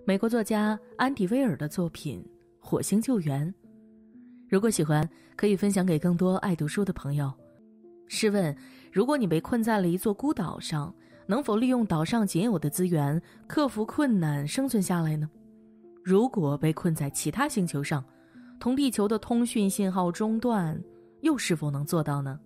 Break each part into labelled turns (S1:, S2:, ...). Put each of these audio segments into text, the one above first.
S1: 美国作家安迪·威尔的作品《火星救援》。如果喜欢，可以分享给更多爱读书的朋友。试问，如果你被困在了一座孤岛上，能否利用岛上仅有的资源，克服困难生存下来呢？如果被困在其他星球上，同地球的通讯信号中断，又是否能做到呢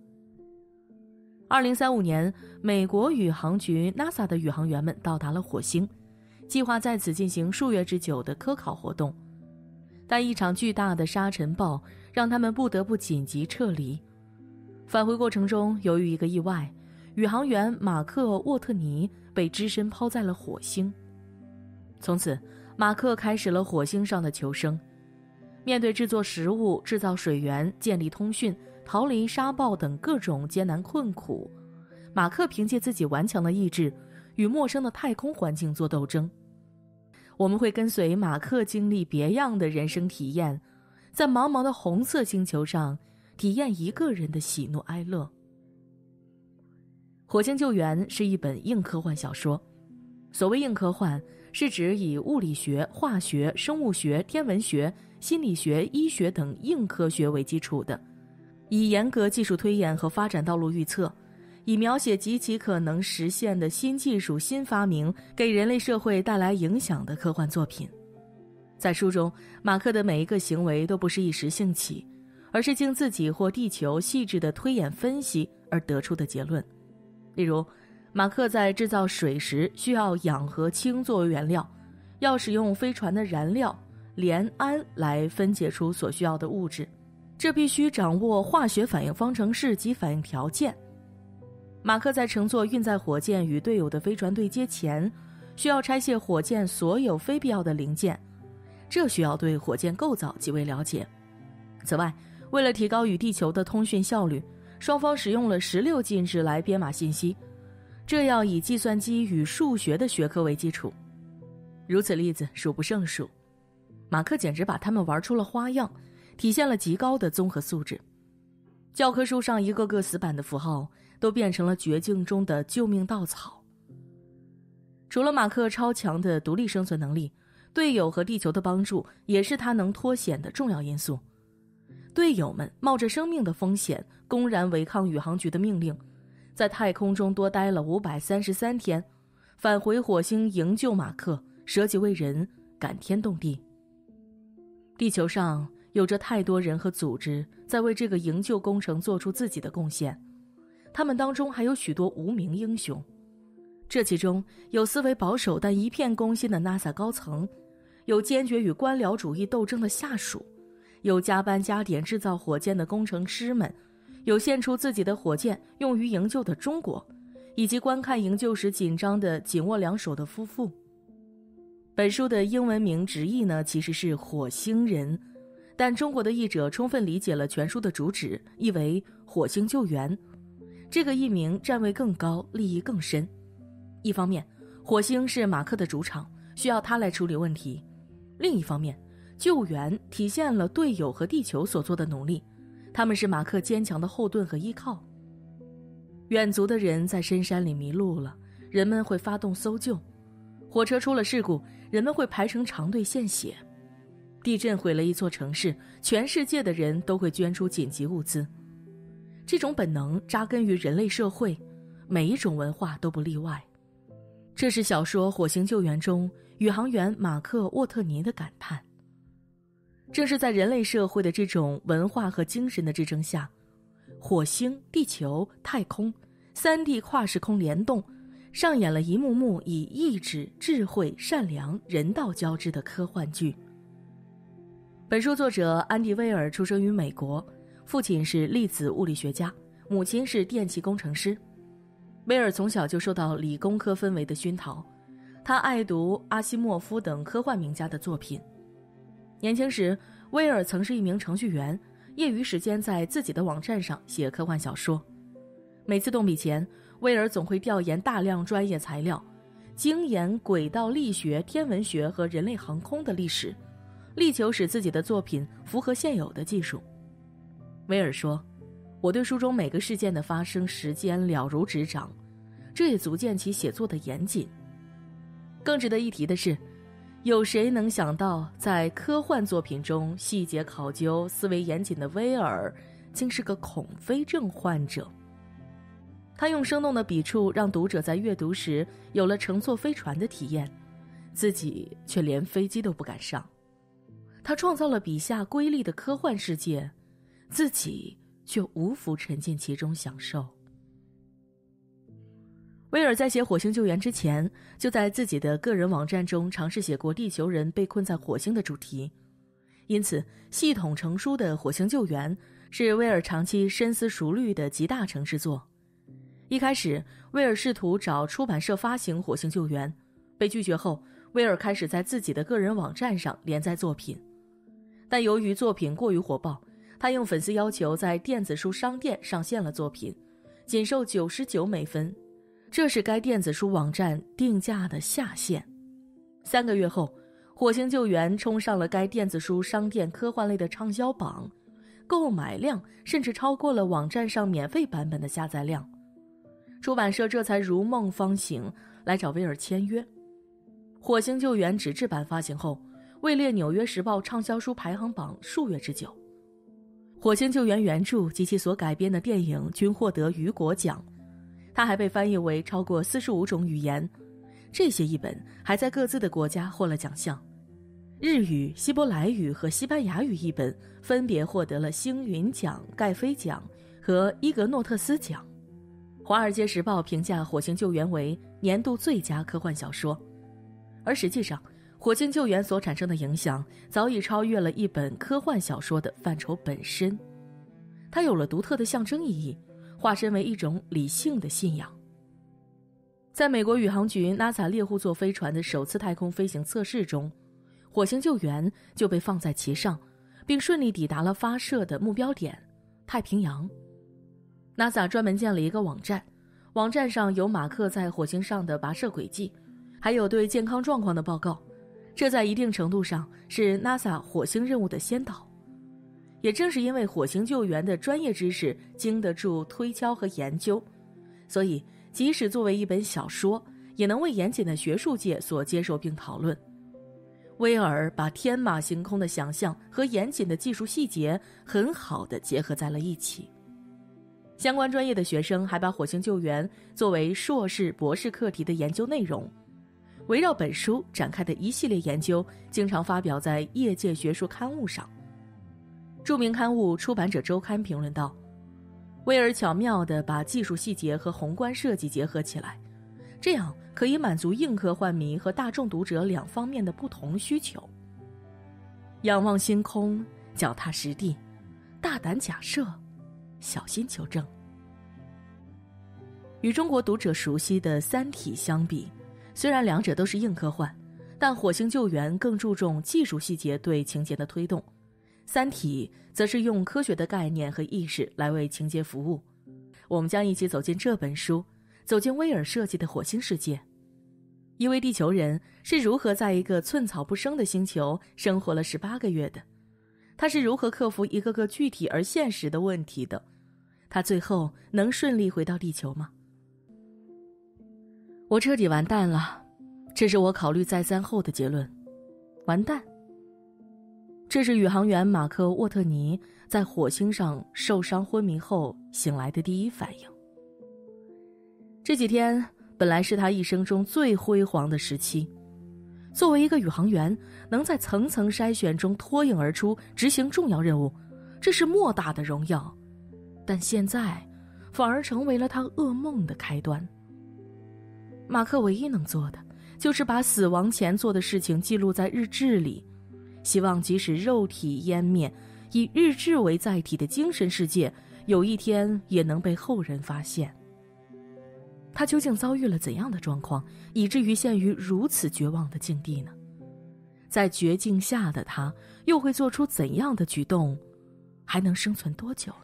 S1: ？2035年，美国宇航局 NASA 的宇航员们到达了火星，计划在此进行数月之久的科考活动。但一场巨大的沙尘暴让他们不得不紧急撤离。返回过程中，由于一个意外，宇航员马克·沃特尼被只身抛在了火星。从此，马克开始了火星上的求生。面对制作食物、制造水源、建立通讯、逃离沙暴等各种艰难困苦，马克凭借自己顽强的意志，与陌生的太空环境作斗争。我们会跟随马克经历别样的人生体验，在茫茫的红色星球上体验一个人的喜怒哀乐。《火星救援》是一本硬科幻小说。所谓硬科幻，是指以物理学、化学、生物学、天文学、心理学、医学等硬科学为基础的，以严格技术推演和发展道路预测，以描写极其可能实现的新技术、新发明给人类社会带来影响的科幻作品。在书中，马克的每一个行为都不是一时兴起，而是经自己或地球细致的推演分析而得出的结论。例如，马克在制造水时需要氧和氢作为原料，要使用飞船的燃料联氨来分解出所需要的物质，这必须掌握化学反应方程式及反应条件。马克在乘坐运载火箭与队友的飞船对接前，需要拆卸火箭所有非必要的零件，这需要对火箭构造极为了解。此外，为了提高与地球的通讯效率，双方使用了16进制来编码信息，这要以计算机与数学的学科为基础。如此例子数不胜数，马克简直把他们玩出了花样，体现了极高的综合素质。教科书上一个个死板的符号都变成了绝境中的救命稻草。除了马克超强的独立生存能力，队友和地球的帮助也是他能脱险的重要因素。队友们冒着生命的风险，公然违抗宇航局的命令，在太空中多待了533天，返回火星营救马克，舍己为人，感天动地。地球上有着太多人和组织在为这个营救工程做出自己的贡献，他们当中还有许多无名英雄。这其中有思维保守但一片公心的 NASA 高层，有坚决与官僚主义斗争的下属，有加班加点制造火箭的工程师们，有献出自己的火箭用于营救的中国，以及观看营救时紧张的紧握两手的夫妇。本书的英文名直译呢，其实是火星人，但中国的译者充分理解了全书的主旨，译为火星救援。这个译名站位更高，立意更深。一方面，火星是马克的主场，需要他来处理问题；另一方面，救援体现了队友和地球所做的努力，他们是马克坚强的后盾和依靠。远足的人在深山里迷路了，人们会发动搜救；火车出了事故，人们会排成长队献血；地震毁了一座城市，全世界的人都会捐出紧急物资。这种本能扎根于人类社会，每一种文化都不例外。这是小说《火星救援》中宇航员马克·沃特尼的感叹。正是在人类社会的这种文化和精神的支撑下，火星、地球、太空3地跨时空联动，上演了一幕幕以意志、智慧、善良、人道交织的科幻剧。本书作者安迪·威尔出生于美国，父亲是粒子物理学家，母亲是电气工程师。威尔从小就受到理工科氛围的熏陶，他爱读阿西莫夫等科幻名家的作品。年轻时，威尔曾是一名程序员，业余时间在自己的网站上写科幻小说。每次动笔前，威尔总会调研大量专业材料，精研轨道力学、天文学和人类航空的历史，力求使自己的作品符合现有的技术。威尔说，我对书中每个事件的发生时间了如指掌，这也足见其写作的严谨。更值得一提的是， 有谁能想到，在科幻作品中细节考究、思维严谨的威尔，竟是个恐飞症患者？他用生动的笔触，让读者在阅读时有了乘坐飞船的体验，自己却连飞机都不敢上。他创造了笔下瑰丽的科幻世界，自己却无福沉浸其中享受。威尔在写《火星救援》之前，就在自己的个人网站中尝试写过地球人被困在火星的主题，因此系统成书的《火星救援》是威尔长期深思熟虑的集大成之作。一开始，威尔试图找出版社发行《火星救援》，被拒绝后，威尔开始在自己的个人网站上连载作品。但由于作品过于火爆，他应粉丝要求在电子书商店上线了作品，仅售99美分，这是该电子书网站定价的下限。3个月后，《火星救援》冲上了该电子书商店科幻类的畅销榜，购买量甚至超过了网站上免费版本的下载量。出版社这才如梦方醒，来找威尔签约。《火星救援》纸质版发行后，位列《纽约时报》畅销书排行榜数月之久。《火星救援》原著及其所改编的电影均获得雨果奖，它还被翻译为超过45种语言，这些译本还在各自的国家获了奖项。日语、希伯来语和西班牙语译本分别获得了星云奖、盖菲奖和伊格诺特斯奖。《华尔街时报》评价《火星救援》为年度最佳科幻小说，而实际上，《火星救援》所产生的影响早已超越了一本科幻小说的范畴本身，它有了独特的象征意义，化身为一种理性的信仰。在美国宇航局 NASA 猎户座飞船的首次太空飞行测试中，火星救援就被放在其上，并顺利抵达了发射的目标点太平洋。NASA 专门建了一个网站，网站上有马克在火星上的跋涉轨迹，还有对健康状况的报告，这在一定程度上是 NASA 火星任务的先导。也正是因为火星救援的专业知识经得住推敲和研究，所以即使作为一本小说，也能为严谨的学术界所接受并讨论。威尔把天马行空的想象和严谨的技术细节很好地结合在了一起。相关专业的学生还把火星救援作为硕士、博士课题的研究内容，围绕本书展开的一系列研究经常发表在业界学术刊物上。著名刊物《出版者周刊》评论道，威尔巧妙地把技术细节和宏观设计结合起来，这样可以满足硬科幻迷和大众读者两方面的不同需求。仰望星空，脚踏实地，大胆假设，小心求证。与中国读者熟悉的《三体》相比，虽然两者都是硬科幻，但《火星救援》更注重技术细节对情节的推动，《三体》则是用科学的概念和意识来为情节服务。我们将一起走进这本书，走进威尔设计的火星世界。一位地球人是如何在一个寸草不生的星球生活了18个月的？他是如何克服一个个具体而现实的问题的？他最后能顺利回到地球吗？我彻底完蛋了，这是我考虑再三后的结论。完蛋。这是宇航员马克·沃特尼在火星上受伤昏迷后醒来的第一反应。这几天本来是他一生中最辉煌的时期，作为一个宇航员，能在层层筛选中脱颖而出，执行重要任务，这是莫大的荣耀。但现在反而成为了他噩梦的开端。马克唯一能做的就是把死亡前做的事情记录在日志里，希望即使肉体湮灭，以日志为载体的精神世界有一天也能被后人发现。他究竟遭遇了怎样的状况，以至于陷于如此绝望的境地呢？在绝境下的他又会做出怎样的举动，还能生存多久呢？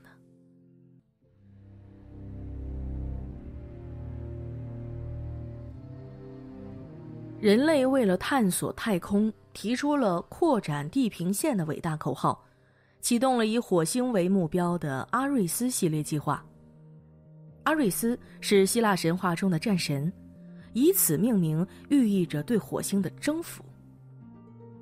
S1: 人类为了探索太空，提出了扩展地平线的伟大口号，启动了以火星为目标的阿瑞斯系列计划。阿瑞斯是希腊神话中的战神，以此命名寓意着对火星的征服。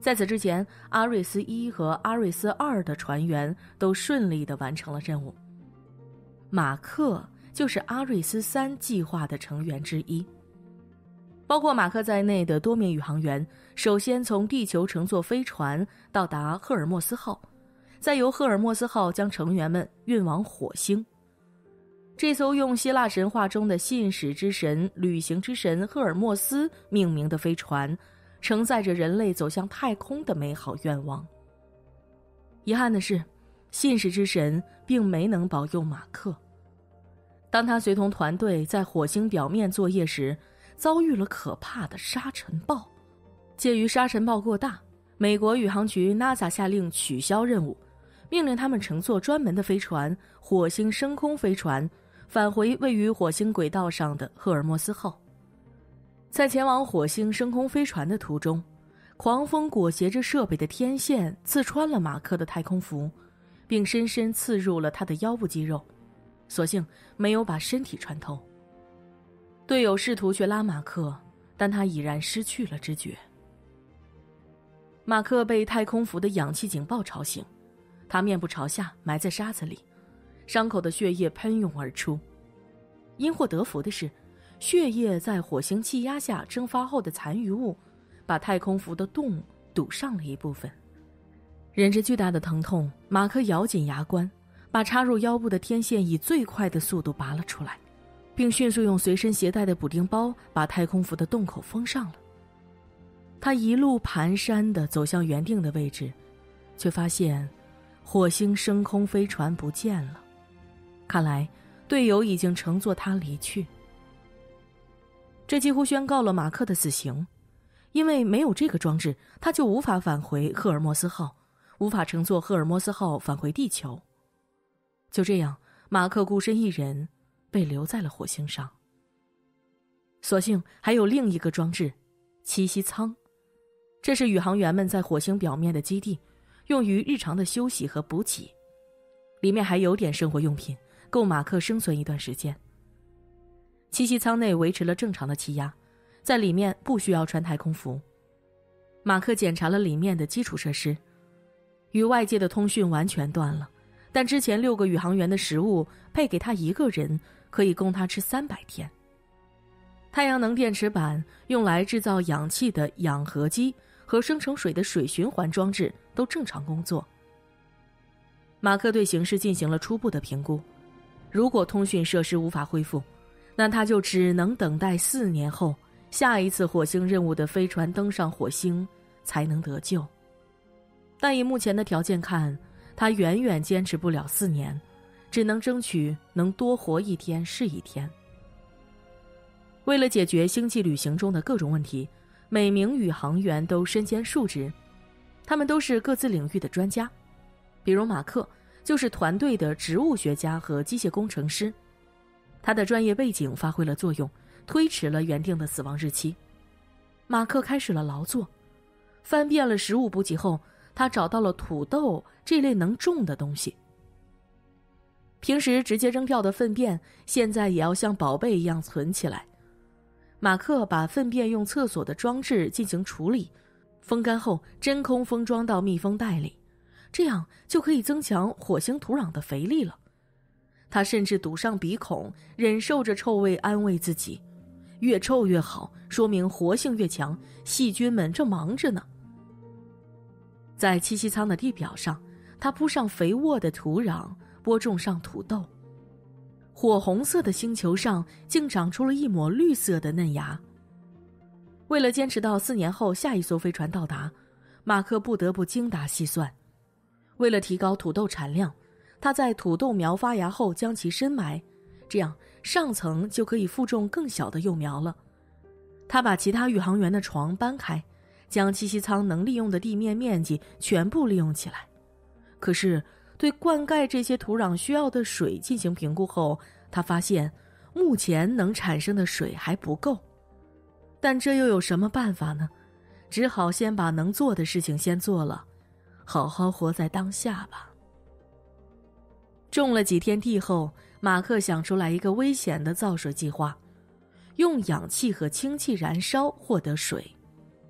S1: 在此之前，阿瑞斯1和阿瑞斯2的船员都顺利地完成了任务。马克就是阿瑞斯3计划的成员之一。包括马克在内的多名宇航员首先从地球乘坐飞船到达赫尔墨斯号，再由赫尔墨斯号将成员们运往火星。这艘用希腊神话中的信使之神、旅行之神赫尔墨斯命名的飞船，承载着人类走向太空的美好愿望。遗憾的是，信使之神并没能保佑马克。当他随同团队在火星表面作业时，遭遇了可怕的沙尘暴。鉴于沙尘暴过大，美国宇航局 NASA 下令取消任务，命令他们乘坐专门的飞船火星升空飞船返回位于火星轨道上的赫尔墨斯号。在前往火星升空飞船的途中，狂风裹挟着设备的天线刺穿了马克的太空服，并深深刺入了他的腰部肌肉，所幸没有把身体穿透。队友试图去拉马克，但他已然失去了知觉。马克被太空服的氧气警报吵醒，他面部朝下埋在沙子里，伤口的血液喷涌而出。因祸得福的是，血液在火星气压下蒸发后的残余物把太空服的洞堵上了一部分。忍着巨大的疼痛，马克咬紧牙关，把插入腰部的天线以最快的速度拔了出来，并迅速用随身携带的补丁包把太空服的洞口封上了。他一路蹒跚地走向原定的位置，却发现火星升空飞船不见了。看来队友已经乘坐它离去。这几乎宣告了马克的死刑，因为没有这个装置，他就无法返回赫尔墨斯号，无法乘坐赫尔墨斯号返回地球。就这样，马克孤身一人被留在了火星上。所幸还有另一个装置，栖息舱。这是宇航员们在火星表面的基地，用于日常的休息和补给。里面还有点生活用品，够马克生存一段时间。栖息舱内维持了正常的气压，在里面不需要穿太空服。马克检查了里面的基础设施，与外界的通讯完全断了，但之前6个宇航员的食物配给他一个人，可以供他吃300天。太阳能电池板、用来制造氧气的氧合机和生成水的水循环装置都正常工作。马克对形势进行了初步的评估，如果通讯设施无法恢复，那他就只能等待4年后下一次火星任务的飞船登上火星才能得救。但以目前的条件看，他远远坚持不了4年，只能争取能多活1天是1天。为了解决星际旅行中的各种问题，每名宇航员都身兼数职，他们都是各自领域的专家。比如马克就是团队的植物学家和机械工程师，他的专业背景发挥了作用，推迟了原定的死亡日期。马克开始了劳作，翻遍了食物补给后，他找到了土豆这类能种的东西。平时直接扔掉的粪便，现在也要像宝贝一样存起来。马克把粪便用厕所的装置进行处理，风干后真空封装到密封袋里，这样就可以增强火星土壤的肥力了。他甚至堵上鼻孔，忍受着臭味安慰自己，越臭越好，说明活性越强，细菌们正忙着呢。在栖息舱的地表上，他铺上肥沃的土壤，播种上土豆。火红色的星球上竟长出了一抹绿色的嫩芽。为了坚持到4年后下一艘飞船到达，马克不得不精打细算。为了提高土豆产量，他在土豆苗发芽后将其深埋，这样上层就可以附种更小的幼苗了。他把其他宇航员的床搬开，将栖息舱能利用的地面面积全部利用起来。可是对灌溉这些土壤需要的水进行评估后，他发现目前能产生的水还不够。但这又有什么办法呢？只好先把能做的事情先做了，好好活在当下吧。种了几天地后，马克想出来一个危险的造水计划，用氧气和氢气燃烧获得水。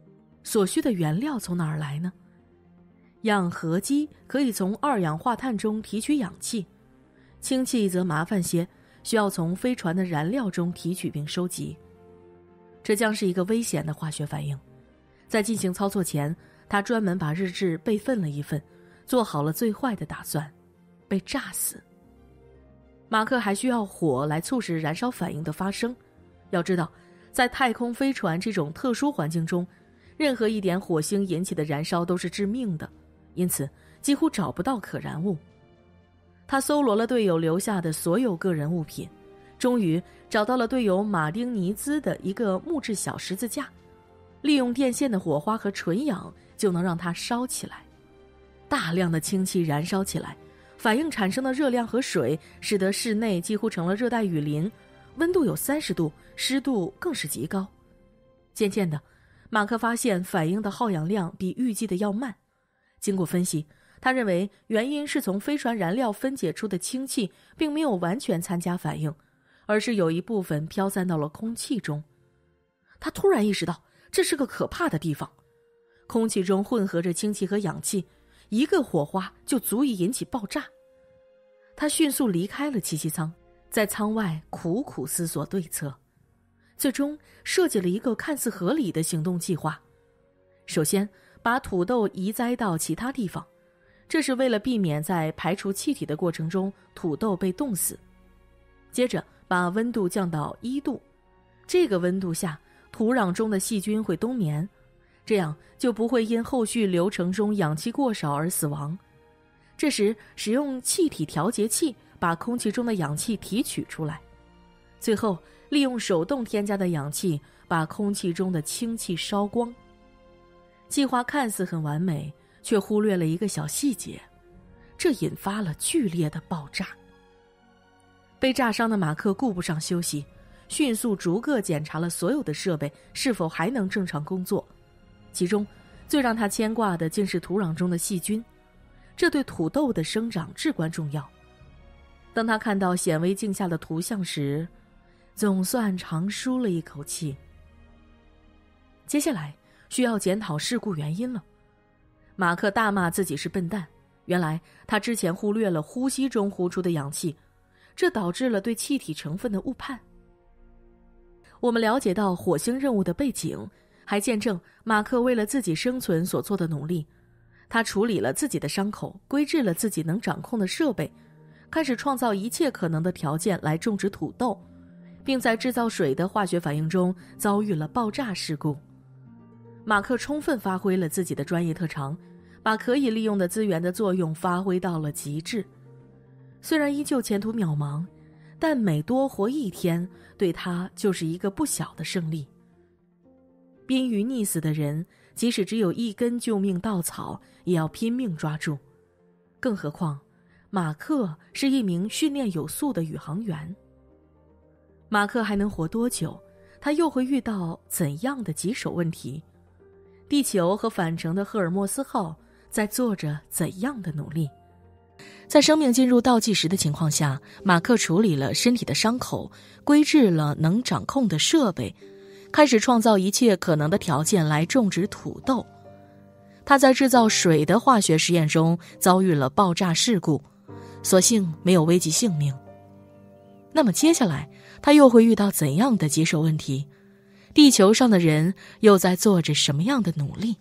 S1: 所需的原料从哪儿来呢？养河鸡可以从二氧化碳中提取氧气，氢气则麻烦些，需要从飞船的燃料中提取并收集。这将是一个危险的化学反应。在进行操作前，他专门把日志备份了一份，做好了最坏的打算，被炸死。马克还需要火来促使燃烧反应的发生。要知道，在太空飞船这种特殊环境中，任何一点火星引起的燃烧都是致命的，因此几乎找不到可燃物。他搜罗了队友留下的所有个人物品，终于找到了队友马丁尼兹的一个木质小十字架，利用电线的火花和纯氧就能让它烧起来。大量的氢气燃烧起来，反应产生的热量和水使得室内几乎成了热带雨林，温度有30度，湿度更是极高。渐渐的，马克发现反应的耗氧量比预计的要慢。经过分析，他认为原因是从飞船燃料分解出的氢气并没有完全参加反应，而是有一部分飘散到了空气中。他突然意识到这是个可怕的地方，空气中混合着氢气和氧气，一个火花就足以引起爆炸。他迅速离开了栖息舱，在舱外苦苦思索对策，最终设计了一个看似合理的行动计划。首先，把土豆移栽到其他地方，这是为了避免在排除气体的过程中土豆被冻死。接着，把温度降到1度，这个温度下，土壤中的细菌会冬眠，这样就不会因后续流程中氧气过少而死亡。这时，使用气体调节器把空气中的氧气提取出来。最后，利用手动添加的氧气把空气中的氢气烧光。计划看似很完美，却忽略了一个小细节，这引发了剧烈的爆炸。被炸伤的马克顾不上休息，迅速逐个检查了所有的设备是否还能正常工作。其中最让他牵挂的竟是土壤中的细菌，这对土豆的生长至关重要。当他看到显微镜下的图像时，总算长舒了一口气。接下来需要检讨事故原因了。马克大骂自己是笨蛋，原来他之前忽略了呼吸中呼出的氧气，这导致了对气体成分的误判。我们了解到火星任务的背景，还见证马克为了自己生存所做的努力。他处理了自己的伤口，规制了自己能掌控的设备，开始创造一切可能的条件来种植土豆，并在制造水的化学反应中遭遇了爆炸事故。马克充分发挥了自己的专业特长，把可以利用的资源的作用发挥到了极致。虽然依旧前途渺茫，但每多活一天，对他就是一个不小的胜利。濒于溺死的人，即使只有一根救命稻草，也要拼命抓住。更何况，马克是一名训练有素的宇航员。马克还能活多久？他又会遇到怎样的棘手问题？地球和返程的赫尔墨斯号在做着怎样的努力？在生命进入倒计时的情况下，马克处理了身体的伤口，规制了能掌控的设备，开始创造一切可能的条件来种植土豆。他在制造水的化学实验中遭遇了爆炸事故，所幸没有危及性命。那么接下来他又会遇到怎样的棘手问题？地球上的人又在做着什么样的努力？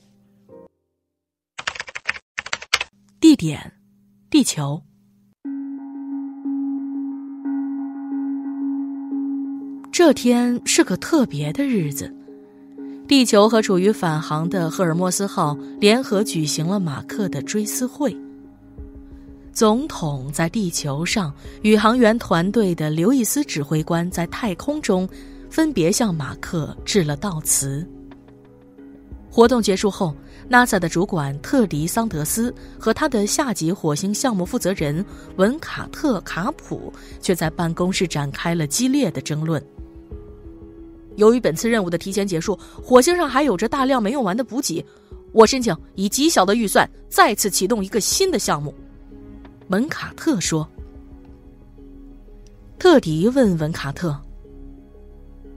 S1: 地点：地球。这天是个特别的日子，地球和处于返航的赫尔墨斯号联合举行了马克的追思会。总统在地球上，宇航员团队的刘易斯指挥官在太空中分别向马克致了悼词。活动结束后， NASA 的主管特迪·桑德斯和他的下级火星项目负责人文卡特·卡普却在办公室展开了激烈的争论。由于本次任务的提前结束，火星上还有着大量没用完的补给，我申请以极小的预算再次启动一个新的项目。文卡特说。特迪问文卡特：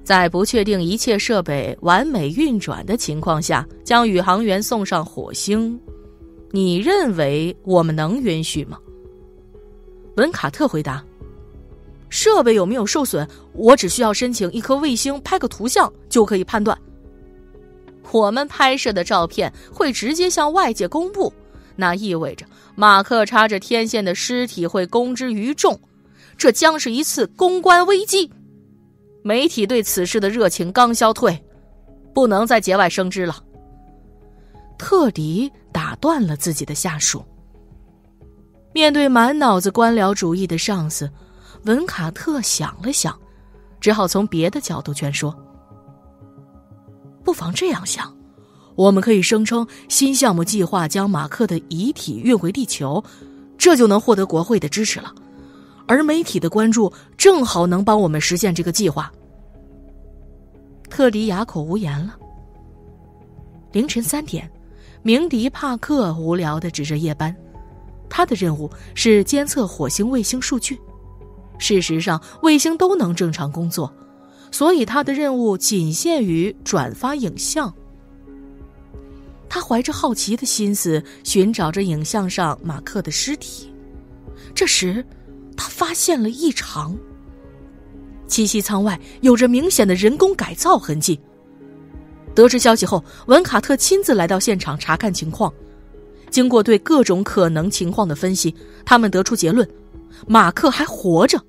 S1: 在不确定一切设备完美运转的情况下，将宇航员送上火星，你认为我们能允许吗？文卡特回答，设备有没有受损，我只需要申请一颗卫星拍个图像就可以判断。我们拍摄的照片会直接向外界公布，那意味着马克插着天线的尸体会公之于众，这将是一次公关危机。媒体对此事的热情刚消退，不能再节外生枝了。特迪打断了自己的下属。面对满脑子官僚主义的上司，文卡特想了想，只好从别的角度劝说。不妨这样想，我们可以声称新项目计划将马克的遗体运回地球，这就能获得国会的支持了。而媒体的关注正好能帮我们实现这个计划。特迪哑口无言了。凌晨3点，鸣笛帕克无聊地值着夜班，他的任务是监测火星卫星数据。事实上，卫星都能正常工作，所以他的任务仅限于转发影像。他怀着好奇的心思寻找着影像上马克的尸体。这时他发现了异常，栖息舱外有着明显的人工改造痕迹。得知消息后，文卡特亲自来到现场查看情况。经过对各种可能情况的分析，他们得出结论，马克还活着。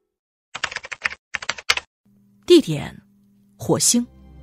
S1: 地点：火星。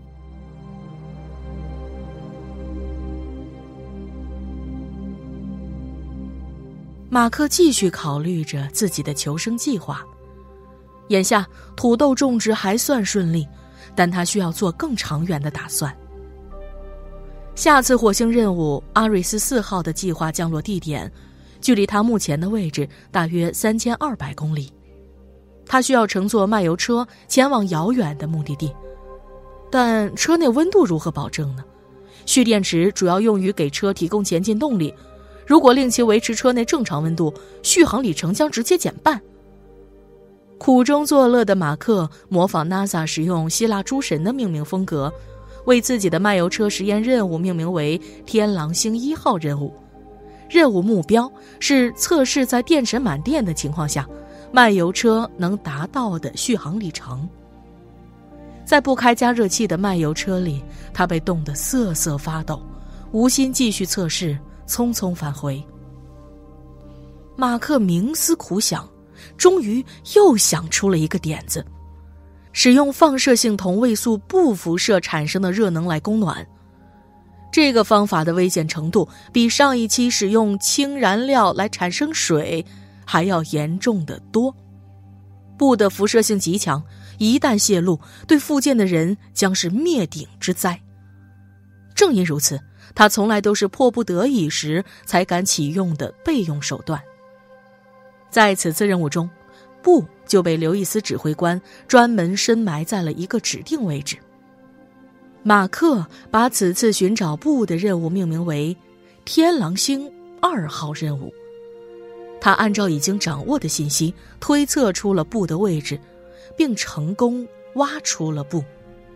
S1: 马克继续考虑着自己的求生计划。眼下土豆种植还算顺利，但他需要做更长远的打算。下次火星任务阿瑞斯4号的计划降落地点距离他目前的位置大约3200公里，他需要乘坐漫游车前往遥远的目的地。但车内温度如何保证呢？蓄电池主要用于给车提供前进动力，如果令其维持车内正常温度，续航里程将直接减半。苦中作乐的马克模仿 NASA 使用希腊诸神的命名风格，为自己的漫游车实验任务命名为天狼星1号任务。任务目标是测试在电池满电的情况下，漫游车能达到的续航里程。在不开加热器的漫游车里，他被冻得瑟瑟发抖，无心继续测试，匆匆返回。马克冥思苦想，终于又想出了一个点子，使用放射性同位素不辐射产生的热能来供暖。这个方法的危险程度比上一期使用氢燃料来产生水还要严重得多。布的辐射性极强，一旦泄露，对附近的人将是灭顶之灾。正因如此，他从来都是迫不得已时才敢启用的备用手段。在此次任务中，布就被刘易斯指挥官专门深埋在了一个指定位置。马克把此次寻找布的任务命名为天狼星2号任务。他按照已经掌握的信息推测出了布的位置，并成功挖出了布。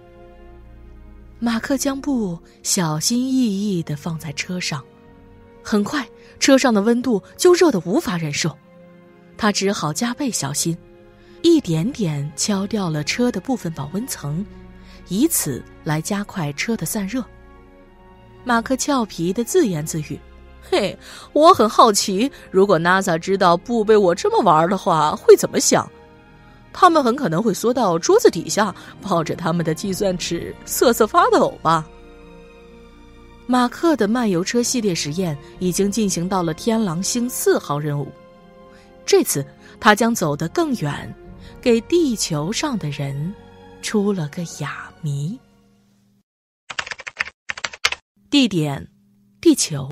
S1: 马克将布小心翼翼地放在车上，很快车上的温度就热得无法忍受，他只好加倍小心，一点点敲掉了车的部分保温层，以此来加快车的散热。马克俏皮地自言自语，嘿，我很好奇，如果 NASA 知道布被我这么玩的话，会怎么想？他们很可能会缩到桌子底下，抱着他们的计算尺瑟瑟发抖吧。马克的漫游车系列实验已经进行到了天狼星4号任务，这次他将走得更远，给地球上的人出了个哑谜。地点：地球。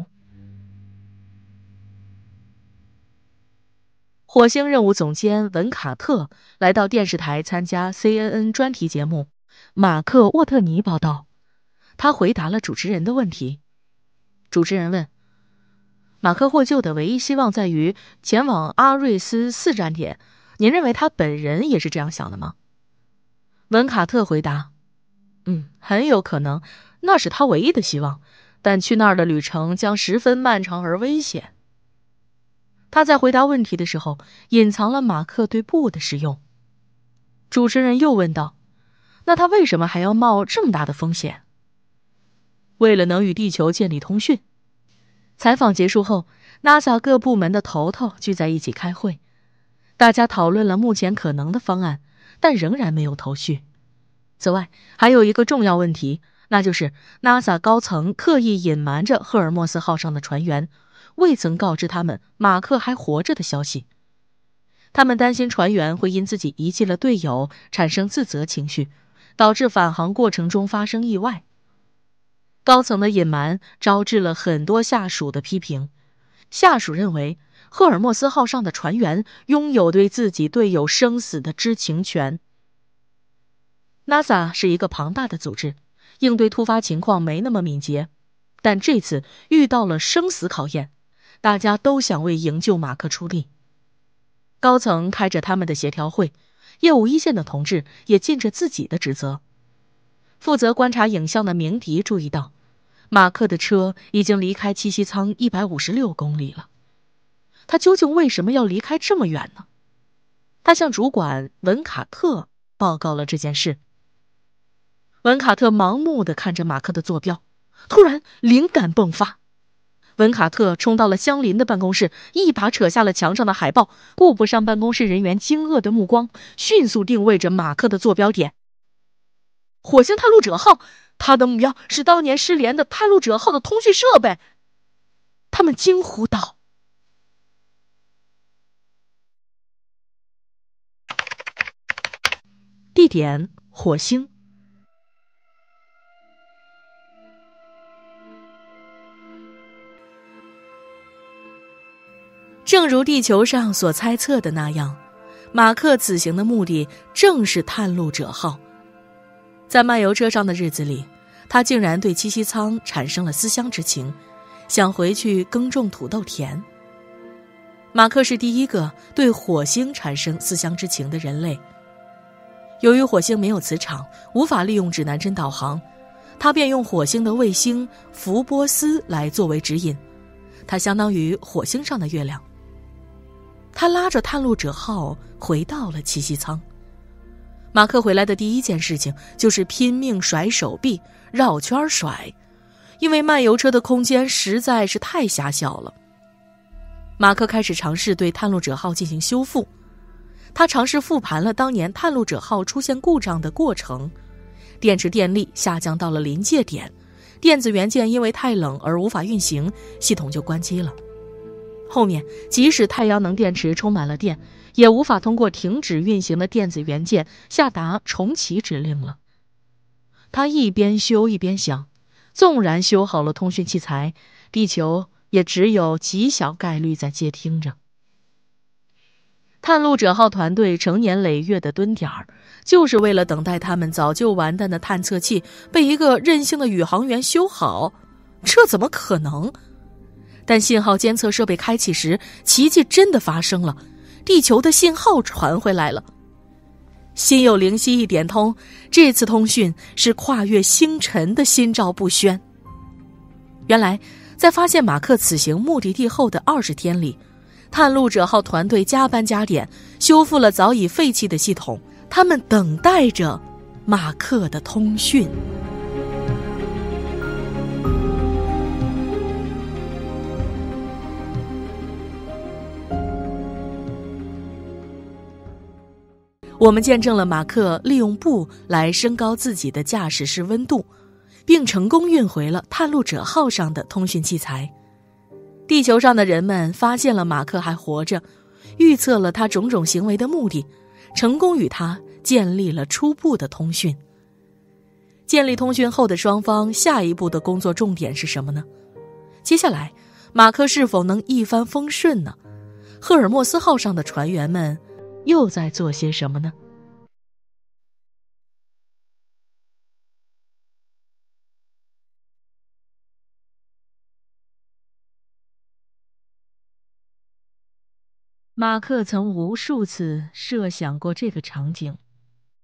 S1: 火星任务总监文卡特来到电视台参加 CNN 专题节目，马克沃特尼报道。他回答了主持人的问题。主持人问，马克获救的唯一希望在于前往阿瑞斯4站点，您认为他本人也是这样想的吗？ 文卡特回答：很有可能，那是他唯一的希望，但去那儿的旅程将十分漫长而危险。他在回答问题的时候，隐藏了马克对布的使用。主持人又问道：那他为什么还要冒这么大的风险？为了能与地球建立通讯。采访结束后， NASA 各部门的头头聚在一起开会，大家讨论了目前可能的方案，但仍然没有头绪。此外，还有一个重要问题，那就是 NASA 高层刻意隐瞒着赫尔墨斯号上的船员，未曾告知他们马克还活着的消息。他们担心船员会因自己遗弃了队友产生自责情绪，导致返航过程中发生意外。高层的隐瞒招致了很多下属的批评。下属认为，赫尔墨斯号上的船员拥有对自己队友生死的知情权。NASA 是一个庞大的组织，应对突发情况没那么敏捷，但这次遇到了生死考验，大家都想为营救马克出力。高层开着他们的协调会，业务一线的同志也尽着自己的职责。负责观察影像的鸣笛注意到，马克的车已经离开栖息舱156公里了。他究竟为什么要离开这么远呢？他向主管文卡特报告了这件事。文卡特盲目地看着马克的坐标，突然灵感迸发。文卡特冲到了相邻的办公室，一把扯下了墙上的海报，顾不上办公室人员惊愕的目光，迅速定位着马克的坐标点。火星探路者号，他的目标是当年失联的探路者号的通讯设备。他们惊呼道。地点：火星。正如地球上所猜测的那样，马克此行的目的正是探路者号。在漫游车上的日子里，他竟然对栖息舱产生了思乡之情，想回去耕种土豆田。马克是第一个对火星产生思乡之情的人类。由于火星没有磁场，无法利用指南针导航，他便用火星的卫星福波斯来作为指引，它相当于火星上的月亮。他拉着探路者号回到了栖息舱。马克回来的第一件事情就是拼命甩手臂，绕圈甩，因为漫游车的空间实在是太狭小了。马克开始尝试对探路者号进行修复。他尝试复盘了当年探路者号出现故障的过程，电池电力下降到了临界点，电子元件因为太冷而无法运行，系统就关机了。后面即使太阳能电池充满了电，也无法通过停止运行的电子元件下达重启指令了。他一边修一边想，纵然修好了通讯器材，地球也只有极小概率在接听着。探路者号团队成年累月的蹲点儿，就是为了等待他们早就完蛋的探测器被一个任性的宇航员修好。这怎么可能？但信号监测设备开启时，奇迹真的发生了，地球的信号传回来了。心有灵犀一点通，这次通讯是跨越星辰的心照不宣。原来，在发现马克此行目的地后的20天里，探路者号团队加班加点修复了早已废弃的系统，他们等待着马克的通讯。我们见证了马克利用布来升高自己的驾驶室温度，并成功运回了探路者号上的通讯器材。地球上的人们发现了马克还活着，预测了他种种行为的目的，成功与他建立了初步的通讯。建立通讯后的双方下一步的工作重点是什么呢？接下来，马克是否能一帆风顺呢？赫尔墨斯号上的船员们又在做些什么呢？马克曾无数次设想过这个场景。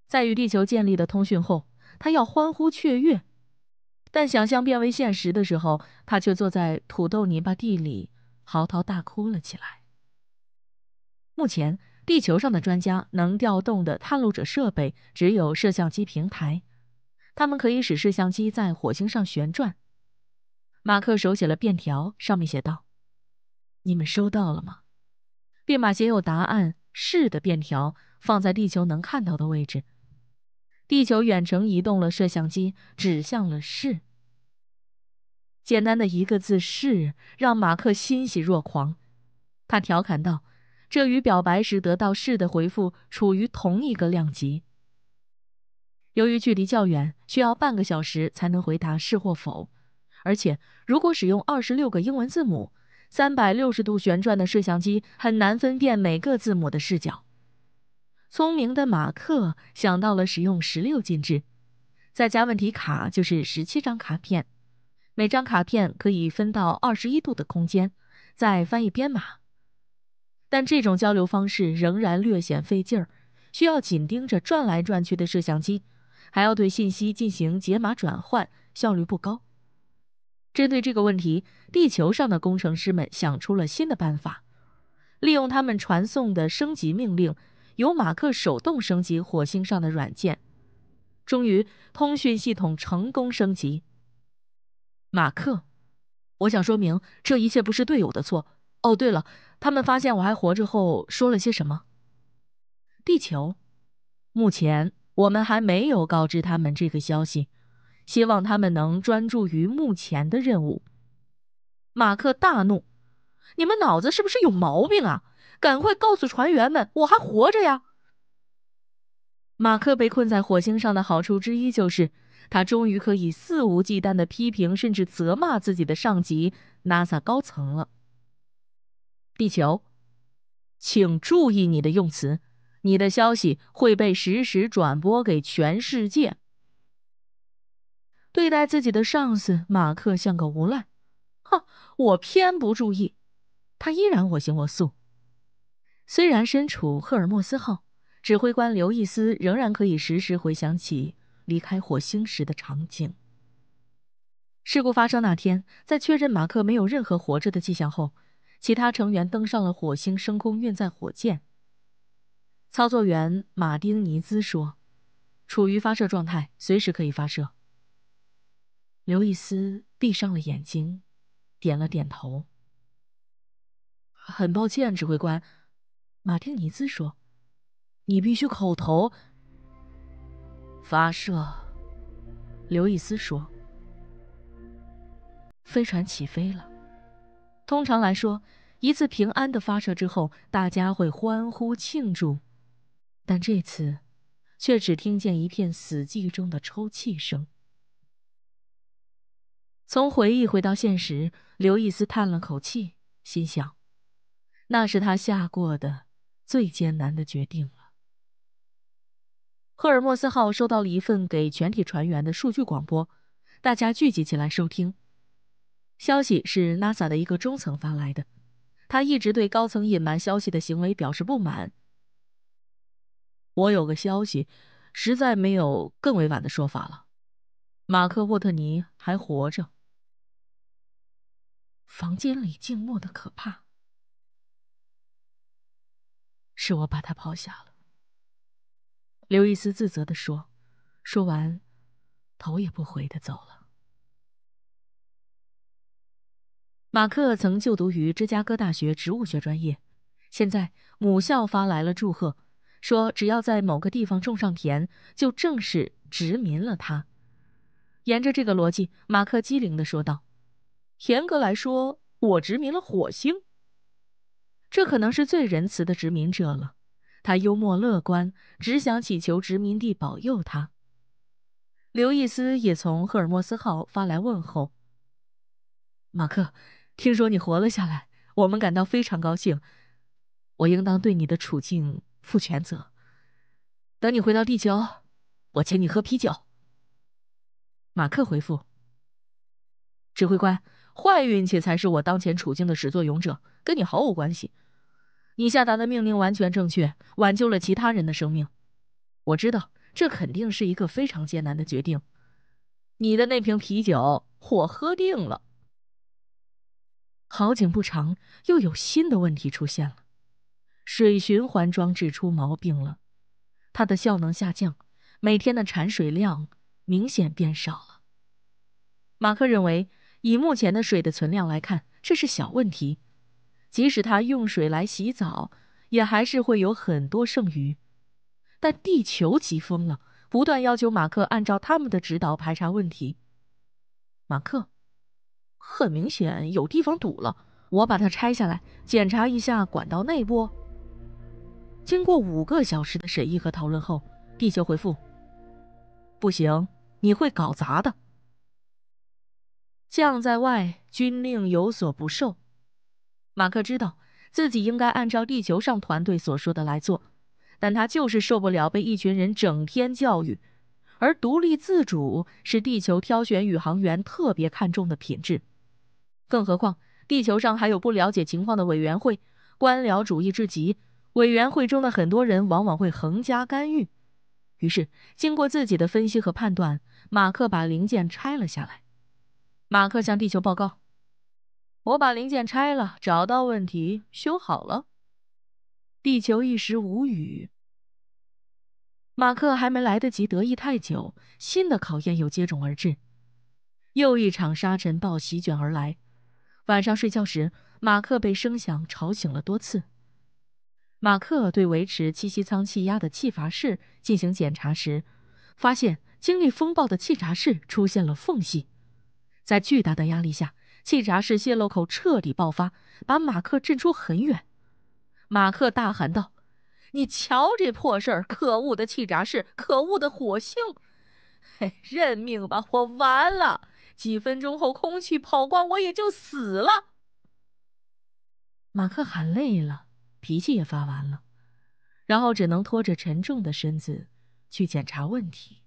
S1: 在与地球建立的通讯后，他要欢呼雀跃，但想象变为现实的时候，他却坐在土豆泥巴地里嚎啕大哭了起来。目前，地球上的专家能调动的探路者设备只有摄像机平台，他们可以使摄像机在火星上旋转。马克手写了便条，上面写道：“你们收到了吗？”并把写有答案“是”的便条放在地球能看到的位置。地球远程移动了摄像机，指向了“是”。简单的一个字“是”让马克欣喜若狂。他调侃道：“这与表白时得到‘是’的回复处于同一个量级。”由于距离较远，需要半个小时才能回答是或否，而且如果使用26个英文字母，360度旋转的摄像机很难分辨每个字母的视角。聪明的马克想到了使用16进制，再加问题卡就是17张卡片，每张卡片可以分到21度的空间，再翻译编码。但这种交流方式仍然略显费劲儿，需要紧盯着转来转去的摄像机，还要对信息进行解码转换，效率不高。针对这个问题，地球上的工程师们想出了新的办法，利用他们传送的升级命令，由马克手动升级火星上的软件。终于，通讯系统成功升级。马克，我想说明，这一切不是队友的错。哦，对了，他们发现我还活着后说了些什么？地球，目前我们还没有告知他们这个消息，希望他们能专注于目前的任务。马克大怒：“你们脑子是不是有毛病啊？赶快告诉船员们，我还活着呀！”马克被困在火星上的好处之一就是，他终于可以肆无忌惮地批评甚至责骂自己的上级 NASA 高层了。地球，请注意你的用词，你的消息会被实时转播给全世界。对待自己的上司，马克像个无赖。哼，我偏不注意，他依然我行我素。虽然身处赫尔墨斯号，指挥官刘易斯仍然可以时时回想起离开火星时的场景。事故发生那天，在确认马克没有任何活着的迹象后，其他成员登上了火星升空运载火箭。操作员马丁尼兹说：“处于发射状态，随时可以发射。”刘易斯闭上了眼睛，点了点头。“很抱歉，指挥官。”马丁尼兹说，“你必须口头发射。”刘易斯说。飞船起飞了。通常来说，一次平安的发射之后，大家会欢呼庆祝，但这次却只听见一片死寂中的抽泣声。从回忆回到现实，刘易斯叹了口气，心想，那是他下过的最艰难的决定了。赫尔墨斯号收到了一份给全体船员的数据广播，大家聚集起来收听。消息是 NASA 的一个中层发来的，他一直对高层隐瞒消息的行为表示不满。我有个消息，实在没有更委婉的说法了。马克·沃特尼还活着。房间里静默的可怕。是我把他抛下了。刘易斯自责地说，说完，头也不回地走了。马克曾就读于芝加哥大学植物学专业，现在母校发来了祝贺，说只要在某个地方种上田，就正式殖民了它。沿着这个逻辑，马克机灵地说道：“严格来说，我殖民了火星。这可能是最仁慈的殖民者了。”他幽默乐观，只想祈求殖民地保佑他。刘易斯也从赫尔墨斯号发来问候：“马克，听说你活了下来，我们感到非常高兴。我应当对你的处境负全责。等你回到地球，我请你喝啤酒。”马克回复：“指挥官，坏运气才是我当前处境的始作俑者，跟你毫无关系。你下达的命令完全正确，挽救了其他人的生命。我知道这肯定是一个非常艰难的决定。你的那瓶啤酒我喝定了。好景不长，又有新的问题出现了，水循环装置出毛病了，它的效能下降，每天的产水量明显变少了。马克认为，以目前的水的存量来看，这是小问题，即使他用水来洗澡，也还是会有很多剩余。但地球急疯了，不断要求马克按照他们的指导排查问题。马克，很明显有地方堵了，我把它拆下来，检查一下管道内部。经过5个小时的审议和讨论后，地球回复：不行，你会搞砸的。将在外，军令有所不受。马克知道自己应该按照地球上团队所说的来做，但他就是受不了被一群人整天教育，而独立自主是地球挑选宇航员特别看重的品质。更何况地球上还有不了解情况的委员会，官僚主义至极，委员会中的很多人往往会横加干预。于是经过自己的分析和判断，马克把零件拆了下来。马克向地球报告：我把零件拆了，找到问题，修好了。地球一时无语。马克还没来得及得意太久，新的考验又接踵而至。又一场沙尘暴席卷而来。晚上睡觉时，马克被声响吵醒了多次。马克对维持栖息舱气压的气阀室进行检查时，发现经历风暴的气闸室出现了缝隙。在巨大的压力下，气闸室泄漏口彻底爆发，把马克震出很远。马克大喊道：你瞧这破事儿，可恶的气闸室，可恶的火星！嘿，认命吧，我完了！几分钟后空气跑光，我也就死了。马克喊累了，脾气也发完了，然后只能拖着沉重的身子去检查问题。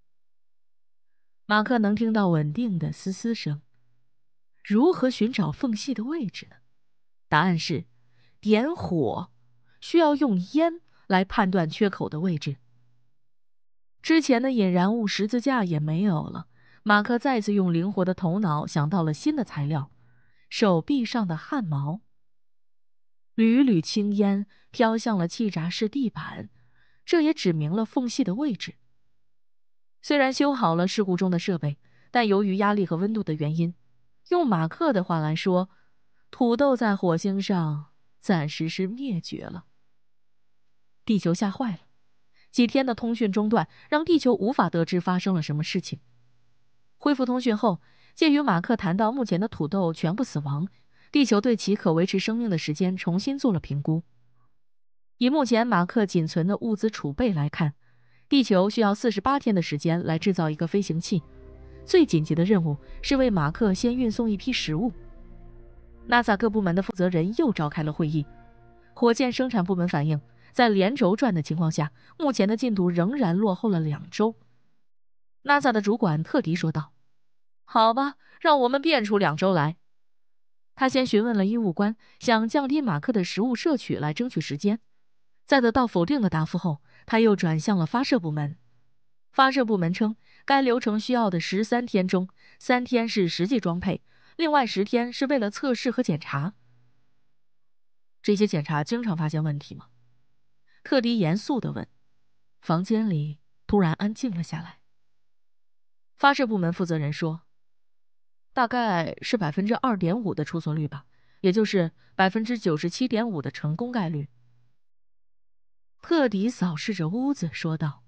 S1: 马克能听到稳定的嘶嘶声。如何寻找缝隙的位置呢？答案是点火，需要用烟来判断缺口的位置。之前的引燃物十字架也没有了，马克再次用灵活的头脑想到了新的材料——手臂上的汗毛。缕缕青烟飘向了气闸室地板，这也指明了缝隙的位置。虽然修好了事故中的设备，但由于压力和温度的原因，用马克的话来说，土豆在火星上暂时是灭绝了。地球吓坏了，几天的通讯中断让地球无法得知发生了什么事情。恢复通讯后，鉴于马克谈到目前的土豆全部死亡，地球对其可维持生命的时间重新做了评估。以目前马克仅存的物资储备来看，地球需要48天的时间来制造一个飞行器。最紧急的任务是为马克先运送一批食物。NASA 各部门的负责人又召开了会议。火箭生产部门反映，在连轴转的情况下，目前的进度仍然落后了2周。NASA 的主管特迪说道：好吧，让我们变出2周来。他先询问了医务官，想降低马克的食物摄取来争取时间。在得到否定的答复后，他又转向了发射部门。发射部门称，该流程需要的13天中，3天是实际装配，另外10天是为了测试和检查。这些检查经常发现问题吗？特迪严肃地问。房间里突然安静了下来。发射部门负责人说，大概是2.5%的出错率吧，也就是97.5%的成功概率。特迪扫视着屋子说道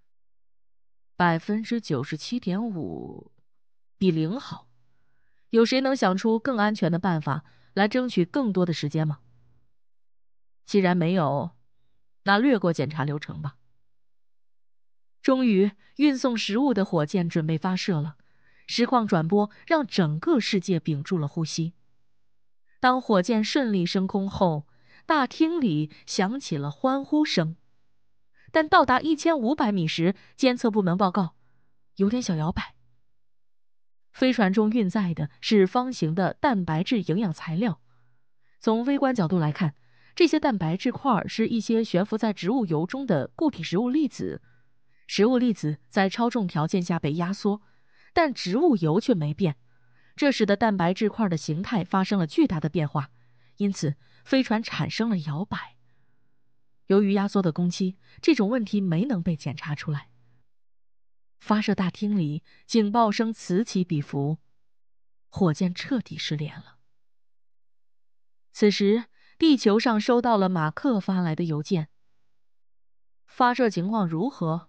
S1: ，97.5%比0好。有谁能想出更安全的办法来争取更多的时间吗？既然没有，那略过检查流程吧。终于，运送食物的火箭准备发射了。实况转播让整个世界屏住了呼吸。当火箭顺利升空后，大厅里响起了欢呼声。但到达1500米时，监测部门报告，有点小摇摆。飞船中运载的是方形的蛋白质营养材料。从微观角度来看，这些蛋白质块是一些悬浮在植物油中的固体食物粒子。 食物粒子在超重条件下被压缩，但植物油却没变，这使得蛋白质块的形态发生了巨大的变化，因此飞船产生了摇摆。由于压缩的工期，这种问题没能被检查出来。发射大厅里警报声此起彼伏，火箭彻底失联了。此时，地球上收到了马克发来的邮件：发射情况如何？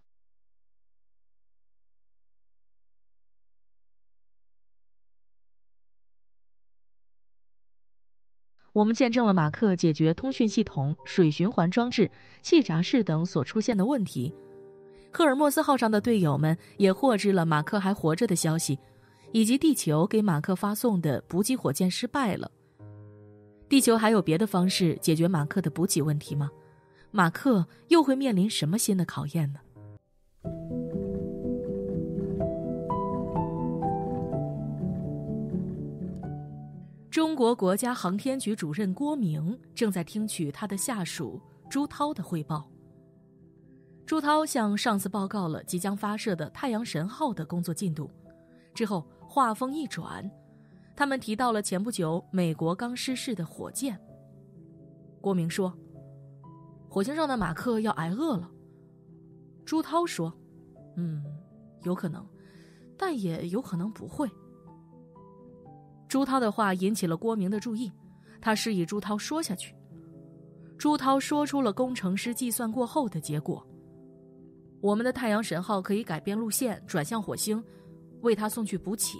S1: 我们见证了马克解决通讯系统、水循环装置、气闸室等所出现的问题。赫尔墨斯号上的队友们也获知了马克还活着的消息，以及地球给马克发送的补给火箭失败了。地球还有别的方式解决马克的补给问题吗？马克又会面临什么新的考验呢？中国国家航天局主任郭明正在听取他的下属朱涛的汇报。朱涛向上司报告了即将发射的太阳神号的工作进度，之后话锋一转，他们提到了前不久美国刚失事的火箭。郭明说，火星上的马克要挨饿了。朱涛说，有可能，但也有可能不会。朱涛的话引起了郭明的注意，他示意朱涛说下去。朱涛说出了工程师计算过后的结果：我们的太阳神号可以改变路线，转向火星，为他送去补给。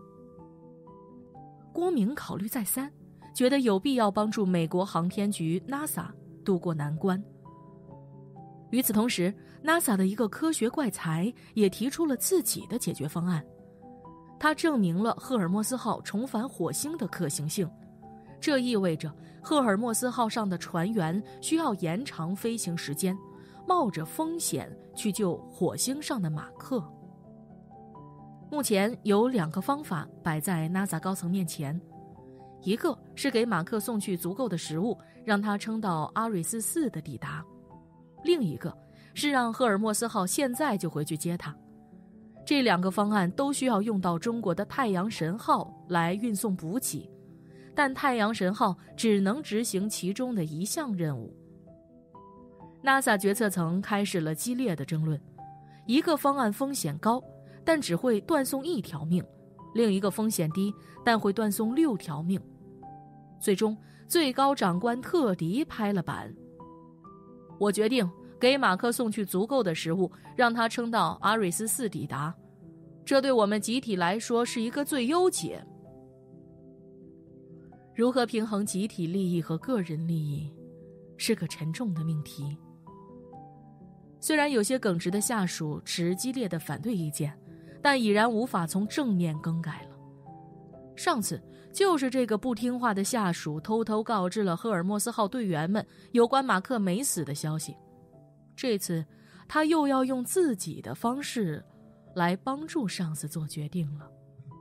S1: 郭明考虑再三，觉得有必要帮助美国航天局 NASA 渡过难关。与此同时， NASA 的一个科学怪才也提出了自己的解决方案。他证明了赫尔墨斯号重返火星的可行性，这意味着赫尔墨斯号上的船员需要延长飞行时间，冒着风险去救火星上的马克。目前有2个方法摆在 NASA 高层面前，一个是给马克送去足够的食物，让他撑到阿瑞斯4的抵达；另一个是让赫尔墨斯号现在就回去接他。这2个方案都需要用到中国的太阳神号来运送补给，但太阳神号只能执行其中的一项任务。NASA 决策层开始了激烈的争论，一个方案风险高，但只会断送1条命；另一个风险低，但会断送6条命。最终，最高长官特迪拍了板：我决定给马克送去足够的食物，让他撑到阿瑞斯4抵达，这对我们集体来说是一个最优解。如何平衡集体利益和个人利益，是个沉重的命题。虽然有些耿直的下属持激烈的反对意见，但已然无法从正面更改了。上次就是这个不听话的下属偷偷告知了赫尔墨斯号队员们有关马克没死的消息，这次他又要用自己的方式来帮助上司做决定了。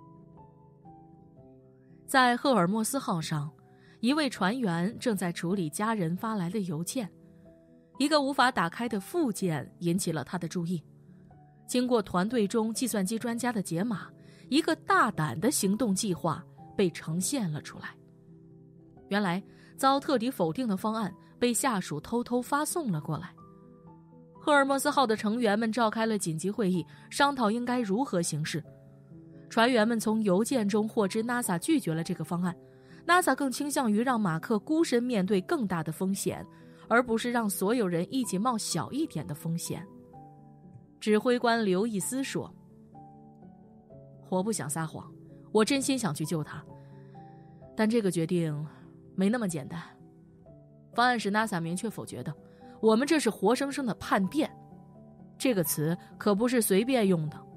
S1: 在赫尔墨斯号上，一位船员正在处理家人发来的邮件，一个无法打开的附件引起了他的注意。经过团队中计算机专家的解码，一个大胆的行动计划被呈现了出来。原来遭特迪否定的方案被下属偷偷发送了过来。赫尔墨斯号的成员们召开了紧急会议，商讨应该如何行事。船员们从邮件中获知 NASA 拒绝了这个方案， NASA 更倾向于让马克孤身面对更大的风险，而不是让所有人一起冒小一点的风险。指挥官刘易斯说，我不想撒谎，我真心想去救他，但这个决定没那么简单。方案是 NASA 明确否决的，我们这是活生生的叛变，这个词可不是随便用的。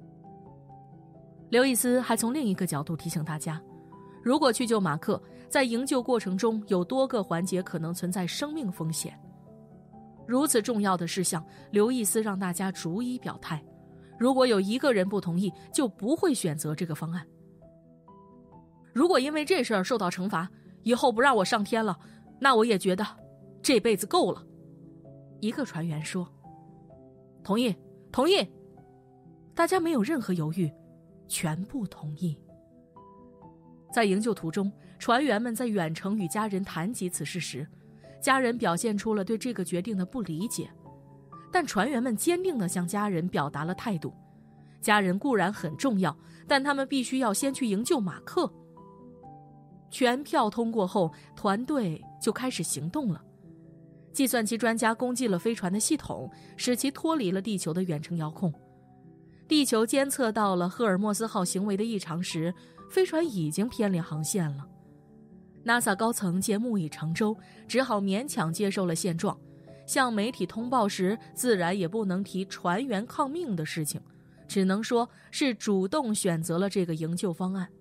S1: 刘易斯还从另一个角度提醒大家，如果去救马克，在营救过程中有多个环节可能存在生命风险。如此重要的事项，刘易斯让大家逐一表态，如果有1个人不同意，就不会选择这个方案。如果因为这事儿受到惩罚，以后不让我上天了，那我也觉得这辈子够了。一个船员说，同意， 同意。大家没有任何犹豫，全部同意。在营救途中，船员们在远程与家人谈及此事时，家人表现出了对这个决定的不理解，但船员们坚定地向家人表达了态度。家人固然很重要，但他们必须要先去营救马克。全票通过后，团队就开始行动了。计算机专家攻击了飞船的系统，使其脱离了地球的远程遥控。地球监测到了赫尔墨斯号行为的异常时，飞船已经偏离航线了。NASA 高层见木已成舟，只好勉强接受了现状。向媒体通报时，自然也不能提船员抗命的事情，只能说是主动选择了这个营救方案。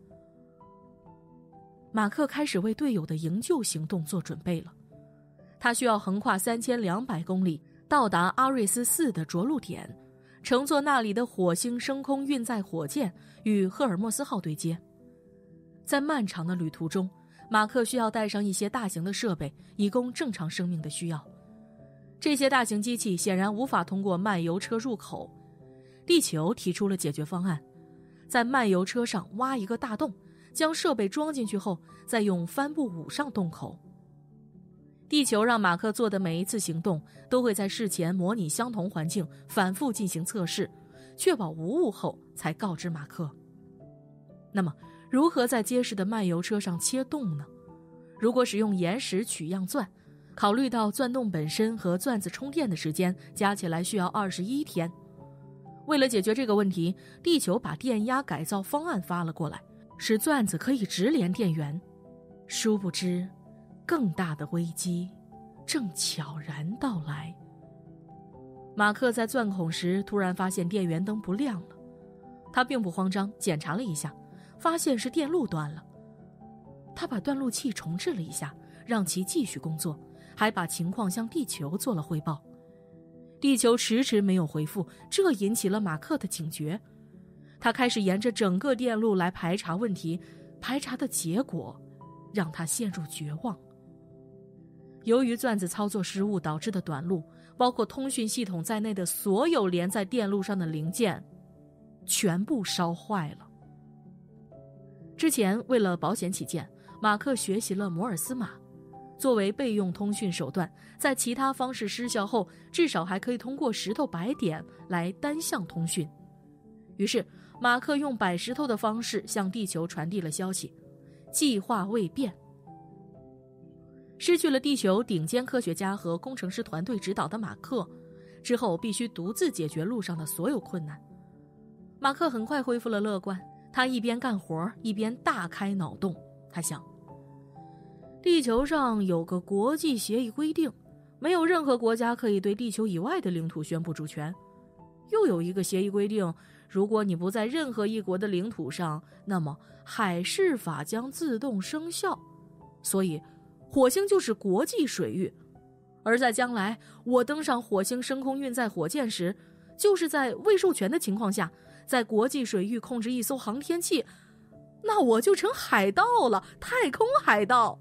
S1: 马克开始为队友的营救行动做准备了。他需要横跨3200公里，到达阿瑞斯4的着陆点，乘坐那里的火星升空运载火箭与赫尔墨斯号对接。在漫长的旅途中，马克需要带上一些大型的设备，以供正常生命的需要。这些大型机器显然无法通过漫游车入口。地球提出了解决方案，在漫游车上挖一个大洞，将设备装进去后，再用帆布捂上洞口。地球让马克做的每一次行动都会在事前模拟相同环境，反复进行测试，确保无误后才告知马克。那么如何在结实的漫游车上切洞呢？如果使用岩石取样钻，考虑到钻洞本身和钻子充电的时间加起来需要21天。为了解决这个问题，地球把电压改造方案发了过来，使钻子可以直连电源。殊不知更大的危机正悄然到来。马克在钻孔时突然发现电源灯不亮了，他并不慌张，检查了一下，发现是电路断了。他把断路器重置了一下，让其继续工作，还把情况向地球做了汇报。地球迟迟没有回复，这引起了马克的警觉。他开始沿着整个电路来排查问题，排查的结果让他陷入绝望。由于钻子操作失误导致的短路，包括通讯系统在内的所有连在电路上的零件全部烧坏了。之前为了保险起见，马克学习了摩尔斯码，作为备用通讯手段，在其他方式失效后，至少还可以通过石头摆点来单向通讯。于是马克用摆石头的方式向地球传递了消息，计划未变。失去了地球顶尖科学家和工程师团队指导的马克，之后必须独自解决路上的所有困难。马克很快恢复了乐观，他一边干活一边大开脑洞。他想，地球上有个国际协议规定，没有任何国家可以对地球以外的领土宣布主权。又有一个协议规定，如果你不在任何一国的领土上，那么海事法将自动生效。所以火星就是国际水域，而在将来我登上火星升空运载火箭时，就是在未授权的情况下，在国际水域控制一艘航天器，那我就成海盗了，太空海盗。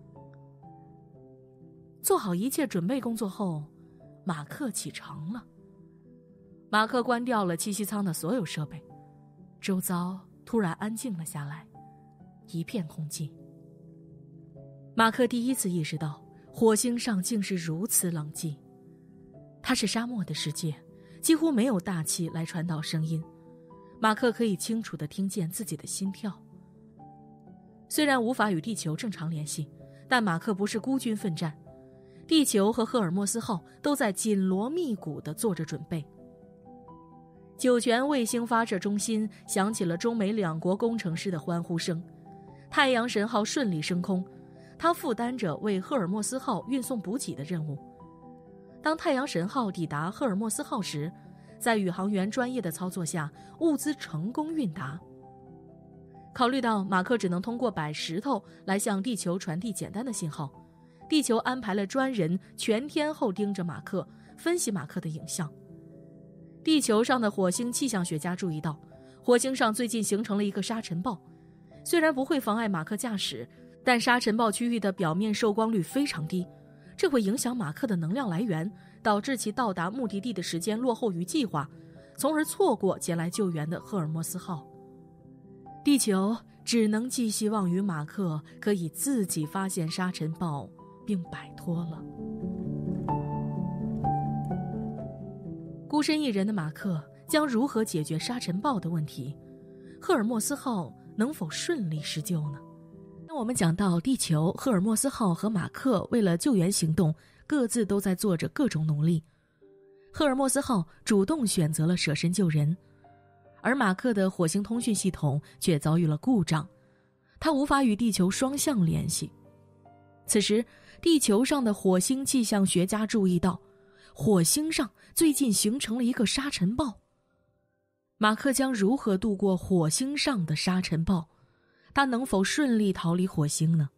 S1: 做好一切准备工作后，马克启程了。马克关掉了栖息舱的所有设备，周遭突然安静了下来，一片空寂。马克第一次意识到火星上竟是如此冷寂。它是沙漠的世界，几乎没有大气来传导声音，马克可以清楚地听见自己的心跳。虽然无法与地球正常联系，但马克不是孤军奋战，地球和赫尔墨斯号都在紧锣密鼓地做着准备。酒泉卫星发射中心响起了中美两国工程师的欢呼声，太阳神号顺利升空，它负担着为赫尔墨斯号运送补给的任务。当太阳神号抵达赫尔墨斯号时，在宇航员专业的操作下，物资成功运达。考虑到马克只能通过摆石头来向地球传递简单的信号，地球安排了专人全天候盯着马克，分析马克的影像。地球上的火星气象学家注意到，火星上最近形成了一个沙尘暴，虽然不会妨碍马克驾驶，但沙尘暴区域的表面受光率非常低，这会影响马克的能量来源，导致其到达目的地的时间落后于计划， 从而错过前来救援的赫尔墨斯号。地球只能寄希望于马克可以自己发现沙尘暴并摆脱了。孤身一人的马克将如何解决沙尘暴的问题？赫尔墨斯号能否顺利施救呢？当我们讲到地球、赫尔墨斯号和马克为了救援行动，各自都在做着各种努力。赫尔墨斯号主动选择了舍身救人，而马克的火星通讯系统却遭遇了故障，他无法与地球双向联系。此时，地球上的火星气象学家注意到，火星上最近形成了一个沙尘暴。马克将如何度过火星上的沙尘暴？他能否顺利逃离火星呢？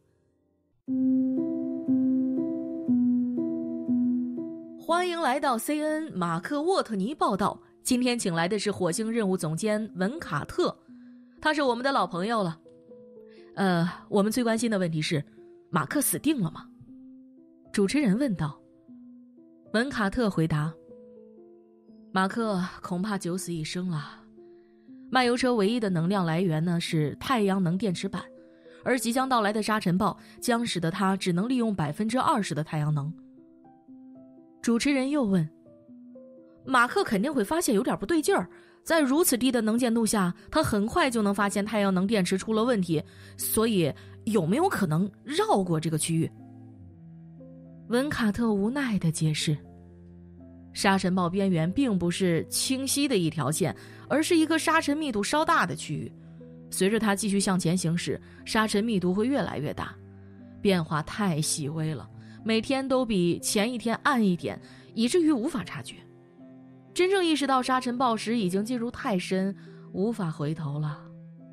S1: 欢迎来到 CN 马克沃特尼报道。今天请来的是火星任务总监文卡特，他是我们的老朋友了。我们最关心的问题是，马克死定了吗？主持人问道。文卡特回答，马克恐怕九死一生了。漫游车唯一的能量来源呢是太阳能电池板，而即将到来的沙尘暴将使得它只能利用 20% 的太阳能。主持人又问，马克肯定会发现有点不对劲儿，在如此低的能见度下，他很快就能发现太阳能电池出了问题，所以有没有可能绕过这个区域？文卡特无奈地解释，沙尘暴边缘并不是清晰的一条线，而是一个沙尘密度稍大的区域。随着它继续向前行驶，沙尘密度会越来越大，变化太细微了，每天都比前一天暗一点，以至于无法察觉。真正意识到沙尘暴时，已经进入太深，无法回头了。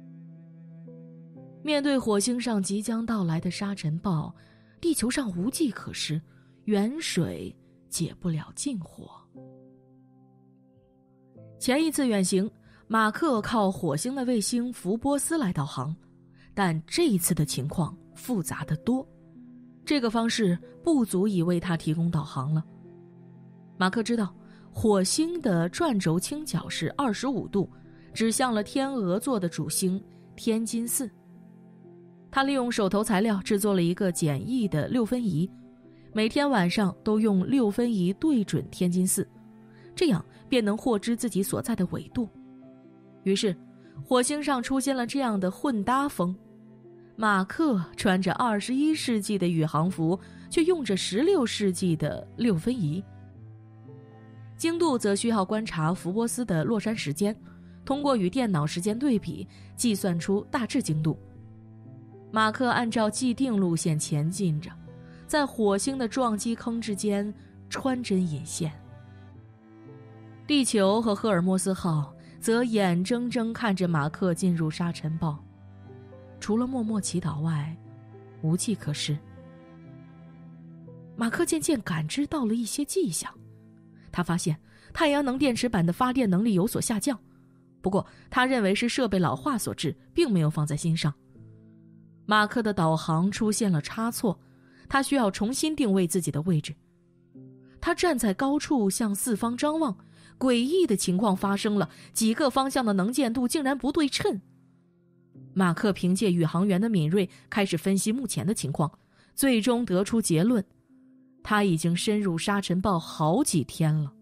S1: 面对火星上即将到来的沙尘暴，地球上无计可施，远水解不了近火。前一次远行，马克靠火星的卫星福波斯来导航，但这一次的情况复杂得多，这个方式不足以为他提供导航了。马克知道火星的转轴倾角是25度，指向了天鹅座的主星天津4。他利用手头材料制作了一个简易的6分仪，每天晚上都用6分仪对准天津4，这样便能获知自己所在的纬度。于是火星上出现了这样的混搭风，马克穿着21世纪的宇航服，却用着16世纪的6分仪。经度则需要观察福波斯的落山时间，通过与电脑时间对比，计算出大致经度。马克按照既定路线前进着，在火星的撞击坑之间穿针引线。地球和赫尔墨斯号则眼睁睁看着马克进入沙尘暴，除了默默祈祷外，无计可施。马克渐渐感知到了一些迹象，他发现太阳能电池板的发电能力有所下降，不过他认为是设备老化所致，并没有放在心上。马克的导航出现了差错，他需要重新定位自己的位置。他站在高处向四方张望，诡异的情况发生了，几个方向的能见度竟然不对称。马克凭借宇航员的敏锐开始分析目前的情况，最终得出结论，他已经深入沙尘暴好几天了。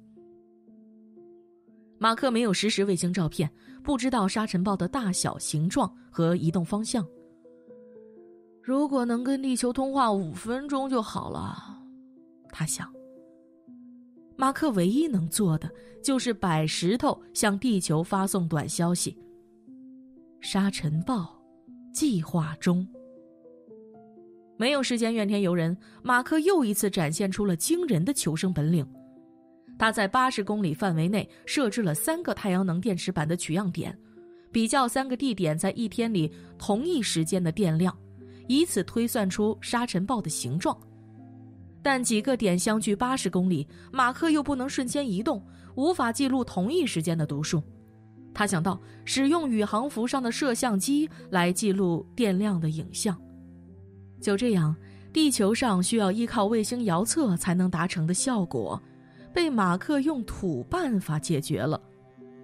S1: 马克没有实时卫星照片，不知道沙尘暴的大小、形状和移动方向。如果能跟地球通话5分钟就好了，他想。马克唯一能做的就是摆石头向地球发送短消息。沙尘暴计划中。没有时间怨天尤人，马克又一次展现出了惊人的求生本领。他在80公里范围内设置了3个太阳能电池板的取样点，比较3个地点在一天里同一时间的电量，以此推算出沙尘暴的形状。但几个点相距80公里，马克又不能瞬间移动，无法记录同一时间的读数。他想到使用宇航服上的摄像机来记录电量的影像。就这样，地球上需要依靠卫星遥测才能达成的效果，被马克用土办法解决了。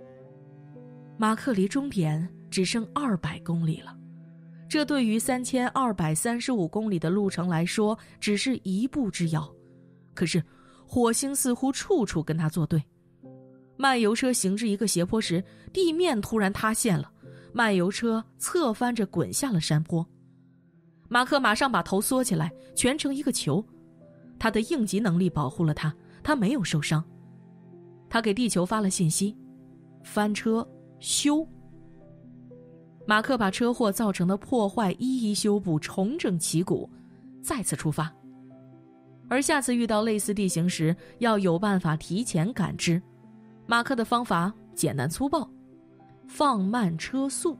S1: 马克离终点只剩200公里了，这对于3235公里的路程来说只是一步之遥。可是火星似乎处处跟他作对。漫游车行至一个斜坡时，地面突然塌陷了，漫游车侧翻着滚下了山坡。马克马上把头缩起来，蜷成一个球。他的应急能力保护了他，他没有受伤。他给地球发了信息：翻车，修。马克把车祸造成的破坏一一修补，重整旗鼓，再次出发。而下次遇到类似地形时，要有办法提前感知。马克的方法简单粗暴，放慢车速。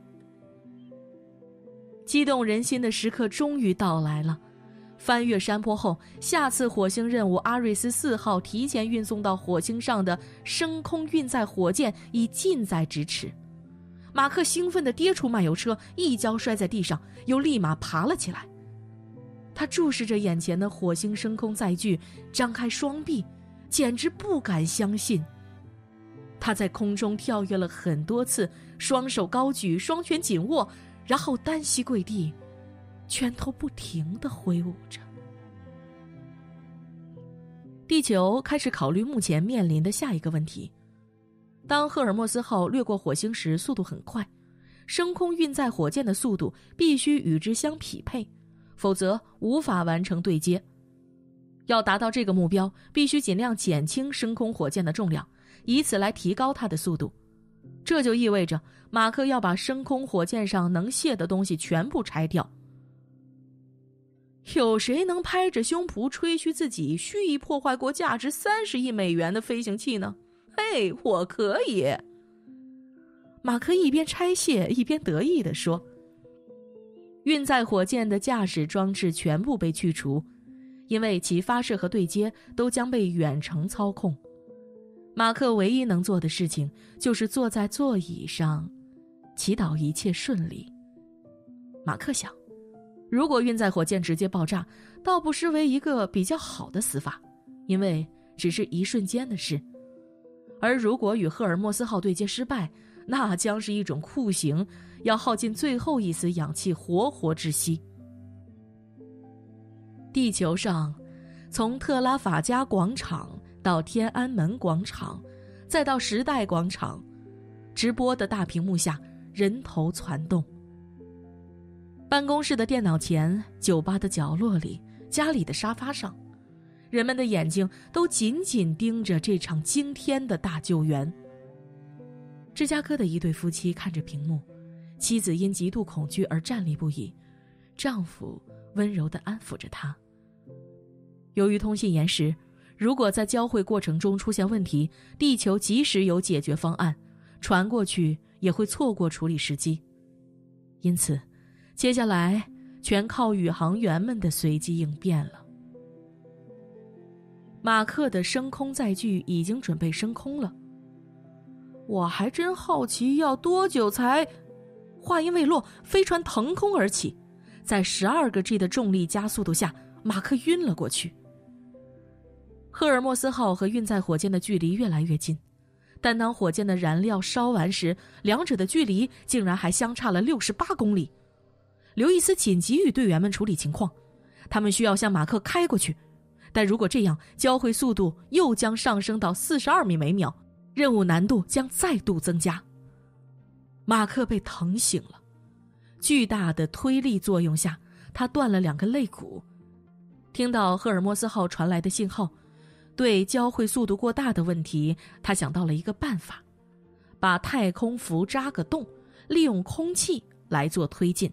S1: 激动人心的时刻终于到来了。翻越山坡后，下次火星任务阿瑞斯4号提前运送到火星上的升空运载火箭已近在咫尺。马克兴奋地跌出漫游车，一跤摔在地上，又立马爬了起来。他注视着眼前的火星升空载具，张开双臂，简直不敢相信。他在空中跳跃了很多次，双手高举，双拳紧握，然后单膝跪地，拳头不停地挥舞着。地球开始考虑目前面临的下一个问题。当赫尔墨斯号掠过火星时，速度很快，升空运载火箭的速度必须与之相匹配，否则无法完成对接。要达到这个目标，必须尽量减轻升空火箭的重量，以此来提高它的速度。这就意味着马克要把升空火箭上能卸的东西全部拆掉。有谁能拍着胸脯吹嘘自己蓄意破坏过价值30亿美元的飞行器呢？嘿，我可以！马克一边拆卸一边得意地说。运载火箭的驾驶装置全部被去除，因为其发射和对接都将被远程操控。马克唯一能做的事情就是坐在座椅上，祈祷一切顺利。马克想，如果运载火箭直接爆炸，倒不失为一个比较好的死法，因为只是一瞬间的事。而如果与赫尔墨斯号对接失败，那将是一种酷刑，要耗尽最后一丝氧气，活活窒息。地球上，从特拉法加广场到天安门广场，再到时代广场，直播的大屏幕下，人头攒动。办公室的电脑前，酒吧的角落里，家里的沙发上，人们的眼睛都紧紧盯着这场惊天的大救援。芝加哥的一对夫妻看着屏幕，妻子因极度恐惧而站立不已，丈夫温柔地安抚着她。由于通信延时，如果在交汇过程中出现问题，地球即使有解决方案，传过去也会错过处理时机。因此，接下来全靠宇航员们的随机应变了。马克的升空载具已经准备升空了。我还真好奇要多久才……话音未落，飞船腾空而起，在12个 G 的重力加速度下，马克晕了过去。赫尔墨斯号和运载火箭的距离越来越近，但当火箭的燃料烧完时，两者的距离竟然还相差了68公里。刘易斯紧急与队员们处理情况，他们需要向马克开过去，但如果这样，交汇速度又将上升到42米每秒，任务难度将再度增加。马克被疼醒了，巨大的推力作用下，他断了2个肋骨。听到赫尔墨斯号传来的信号，对交汇速度过大的问题，他想到了一个办法，把太空服扎个洞，利用空气来做推进。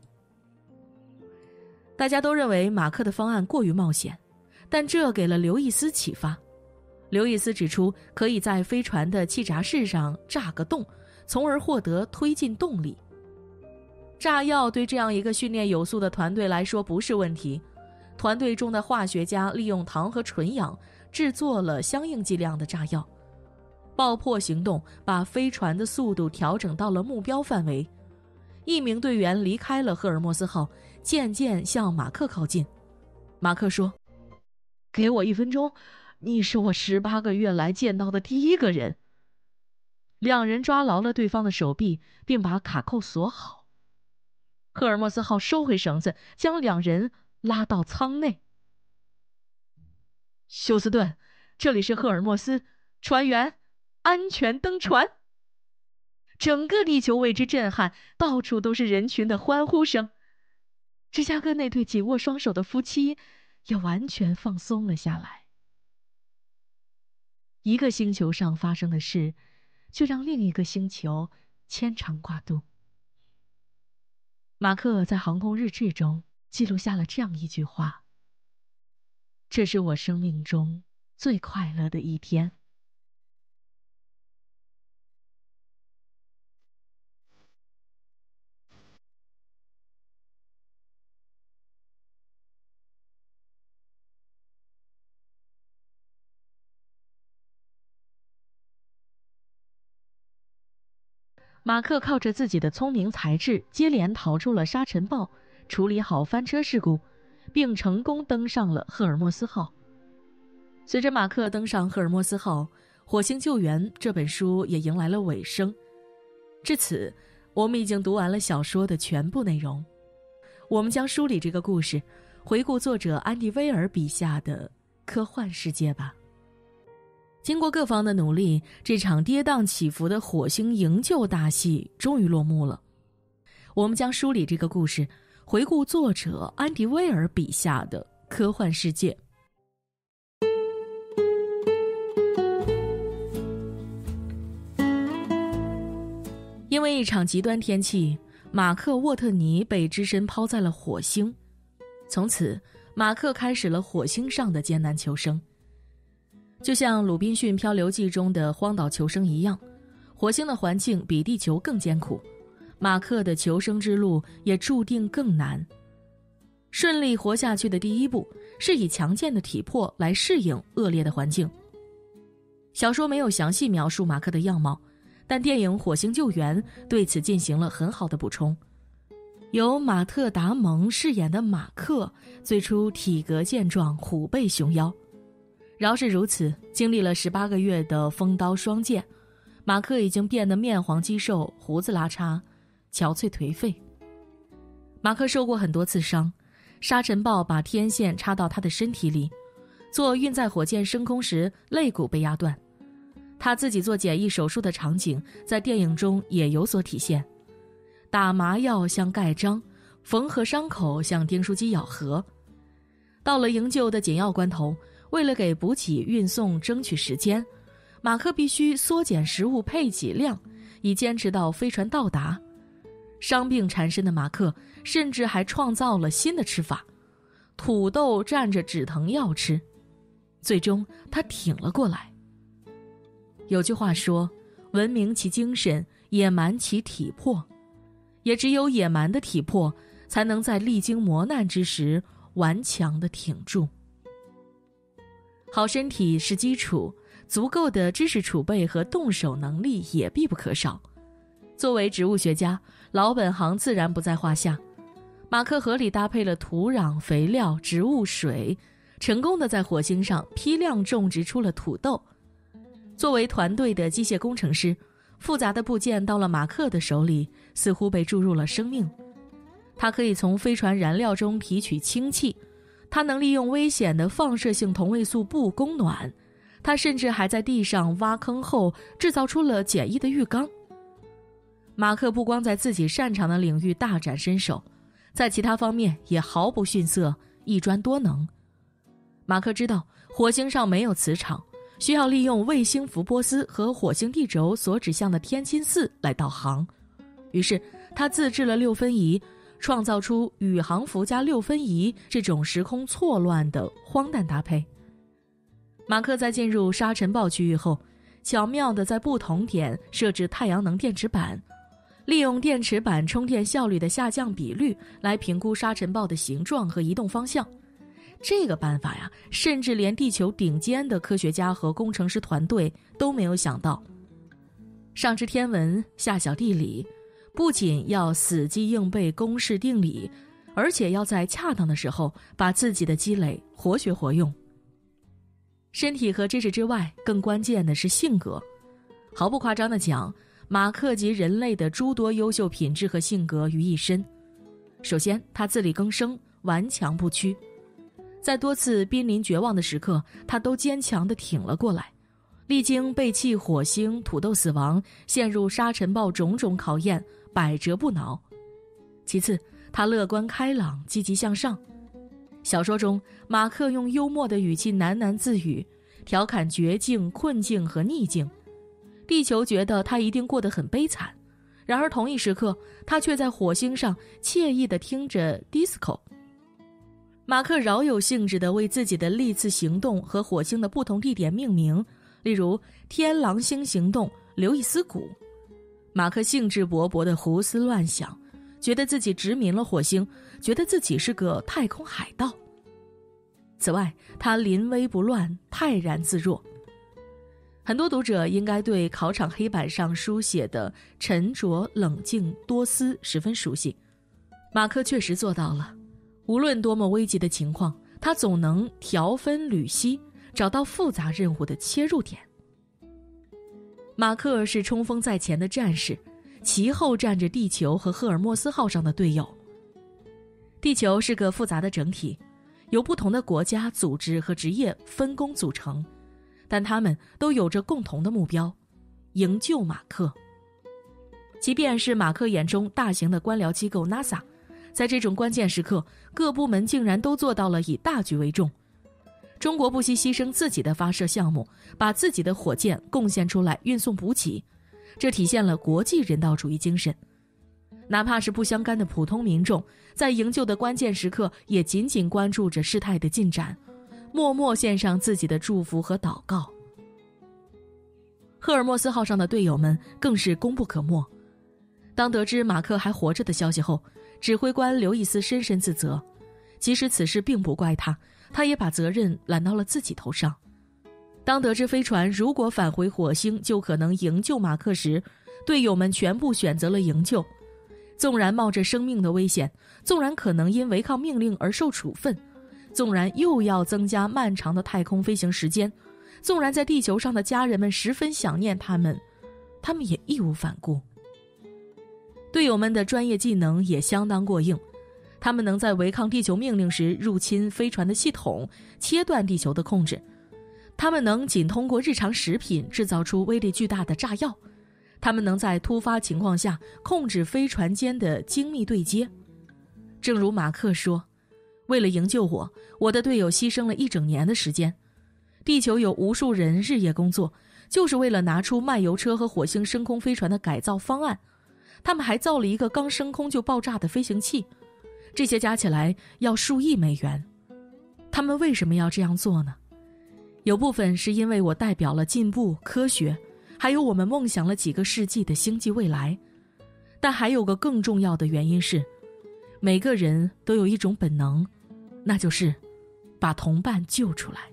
S1: 大家都认为马克的方案过于冒险，但这给了刘易斯启发。刘易斯指出，可以在飞船的气闸室上炸个洞，从而获得推进动力。炸药对这样一个训练有素的团队来说不是问题，团队中的化学家利用糖和纯氧制作了相应剂量的炸药。爆破行动把飞船的速度调整到了目标范围。一名队员离开了赫尔墨斯号，渐渐向马克靠近。马克说：“给我1分钟，你是我18个月来见到的第一个人。” 两人抓牢了对方的手臂，并把卡扣锁好。赫尔墨斯号收回绳子，将两人拉到舱内。休斯顿，这里是赫尔墨斯，船员安全登船。整个地球为之震撼，到处都是人群的欢呼声。芝加哥那对紧握双手的夫妻也完全放松了下来。一个星球上发生的事，就让另一个星球牵肠挂肚。马克在航空日志中记录下了这样一句话：这是我生命中最快乐的一天。马克靠着自己的聪明才智，接连逃出了沙尘暴，处理好翻车事故，并成功登上了赫尔墨斯号。随着马克登上赫尔墨斯号，《火星救援》这本书也迎来了尾声。至此，我们已经读完了小说的全部内容。我们将梳理这个故事，回顾作者安迪·威尔笔下的科幻世界吧。经过各方的努力，这场跌宕起伏的火星营救大戏终于落幕了。我们将梳理这个故事，回顾作者安迪·威尔笔下的科幻世界。因为一场极端天气，马克·沃特尼被只身抛在了火星。从此，马克开始了火星上的艰难求生。就像《鲁滨逊漂流记》中的荒岛求生一样，火星的环境比地球更艰苦，马克的求生之路也注定更难。顺利活下去的第一步，是以强健的体魄来适应恶劣的环境。小说没有详细描述马克的样貌，但电影《火星救援》对此进行了很好的补充。由马特·达蒙饰演的马克，最初体格健壮，虎背熊腰。饶是如此，经历了18个月的风刀霜剑，马克已经变得面黄肌瘦，胡子拉碴，憔悴颓废。马克受过很多次伤，沙尘暴把天线插到他的身体里，做运载火箭升空时肋骨被压断。他自己做简易手术的场景在电影中也有所体现，打麻药像盖章，缝合伤口像订书机咬合。到了营救的紧要关头，为了给补给运送争取时间，马克必须缩减食物配给量，以坚持到飞船到达。伤病缠身的马克甚至还创造了新的吃法，土豆蘸着止疼药吃。最终他挺了过来。有句话说，文明其精神，野蛮其体魄。也只有野蛮的体魄，才能在历经磨难之时顽强地挺住。好身体是基础，足够的知识储备和动手能力也必不可少。作为植物学家，老本行自然不在话下。马克合理搭配了土壤、肥料、植物、水，成功地在火星上批量种植出了土豆。作为团队的机械工程师，复杂的部件到了马克的手里，似乎被注入了生命。他可以从飞船燃料中提取氢气，他能利用危险的放射性同位素布供暖，他甚至还在地上挖坑后制造出了简易的浴缸。马克不光在自己擅长的领域大展身手，在其他方面也毫不逊色，一专多能。马克知道火星上没有磁场，需要利用卫星福波斯和火星地轴所指向的天津4来导航。于是他自制了6分仪，创造出宇航服加6分仪这种时空错乱的荒诞搭配。马克在进入沙尘暴区域后，巧妙地在不同点设置太阳能电池板，利用电池板充电效率的下降比率来评估沙尘暴的形状和移动方向。这个办法呀，甚至连地球顶尖的科学家和工程师团队都没有想到。上知天文，下晓地理，不仅要死记硬背公式定理，而且要在恰当的时候把自己的积累活学活用。身体和知识之外，更关键的是性格。 毫不夸张地讲，马克集人类的诸多优秀品质和性格于一身。首先，他自力更生，顽强不屈，在多次濒临绝望的时刻，他都坚强地挺了过来。历经背弃火星、土豆死亡、陷入沙尘暴种种考验，百折不挠。其次，他乐观开朗，积极向上。小说中，马克用幽默的语气喃喃自语，调侃绝境、困境和逆境。地球觉得他一定过得很悲惨，然而同一时刻，他却在火星上惬意地听着 disco。 马克饶有兴致地为自己的历次行动和火星的不同地点命名，例如天狼星行动、刘易斯谷。马克兴致勃勃地胡思乱想，觉得自己殖民了火星，觉得自己是个太空海盗。此外，他临危不乱，泰然自若。很多读者应该对考场黑板上书写的沉着、冷静、多思十分熟悉。马克确实做到了，无论多么危急的情况，他总能条分缕析，找到复杂任务的切入点。马克是冲锋在前的战士，其后站着地球和赫尔墨斯号上的队友。地球是个复杂的整体，由不同的国家、组织和职业分工组成，但他们都有着共同的目标：营救马克。即便是马克眼中大型的官僚机构 NASA， 在这种关键时刻，各部门竟然都做到了以大局为重。中国不惜牺牲自己的发射项目，把自己的火箭贡献出来运送补给，这体现了国际人道主义精神。哪怕是不相干的普通民众，在营救的关键时刻也紧紧关注着事态的进展，默默献上自己的祝福和祷告。赫尔墨斯号上的队友们更是功不可没。当得知马克还活着的消息后，指挥官刘易斯深深自责，即使此事并不怪他，他也把责任揽到了自己头上。当得知飞船如果返回火星就可能营救马克时，队友们全部选择了营救。纵然冒着生命的危险，纵然可能因违抗命令而受处分，纵然又要增加漫长的太空飞行时间，纵然在地球上的家人们十分想念他们也义无反顾。队友们的专业技能也相当过硬，他们能在违抗地球命令时入侵飞船的系统，切断地球的控制。他们能仅通过日常食品制造出威力巨大的炸药，他们能在突发情况下控制飞船间的精密对接。正如马克说，为了营救我，我的队友牺牲了1整年的时间。地球有无数人日夜工作，就是为了拿出漫游车和火星升空飞船的改造方案。他们还造了一个刚升空就爆炸的飞行器，这些加起来要数亿美元。他们为什么要这样做呢？有部分是因为我代表了进步、科学，还有我们梦想了几个世纪的星际未来。但还有个更重要的原因是，每个人都有一种本能，那就是把同伴救出来。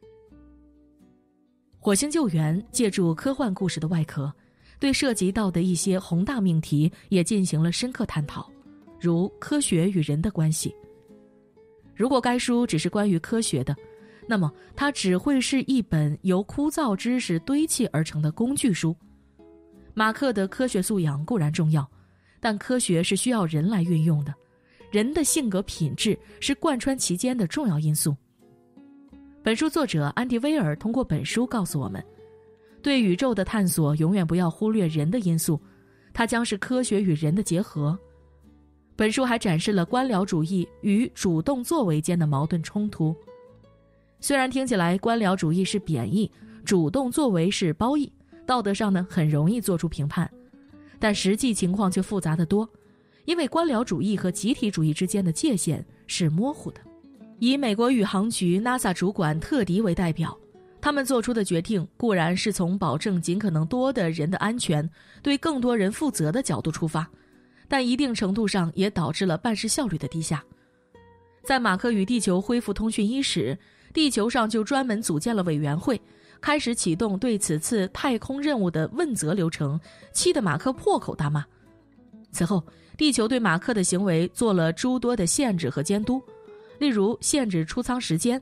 S1: 火星救援借助科幻故事的外壳，对涉及到的一些宏大命题也进行了深刻探讨，如科学与人的关系。如果该书只是关于科学的，那么它只会是一本由枯燥知识堆砌而成的工具书。马克的科学素养固然重要，但科学是需要人来运用的，人的性格品质是贯穿其间的重要因素。本书作者安迪·威尔通过本书告诉我们，对宇宙的探索永远不要忽略人的因素，它将是科学与人的结合。本书还展示了官僚主义与主动作为间的矛盾冲突。虽然听起来官僚主义是贬义，主动作为是褒义，道德上呢很容易做出评判，但实际情况却复杂得多，因为官僚主义和集体主义之间的界限是模糊的。以美国宇航局 NASA 主管特迪为代表，他们做出的决定固然是从保证尽可能多的人的安全，对更多人负责的角度出发，但一定程度上也导致了办事效率的低下。在马克与地球恢复通讯伊始，地球上就专门组建了委员会，开始启动对此次太空任务的问责流程，气得马克破口大骂。此后，地球对马克的行为做了诸多的限制和监督，例如限制出舱时间，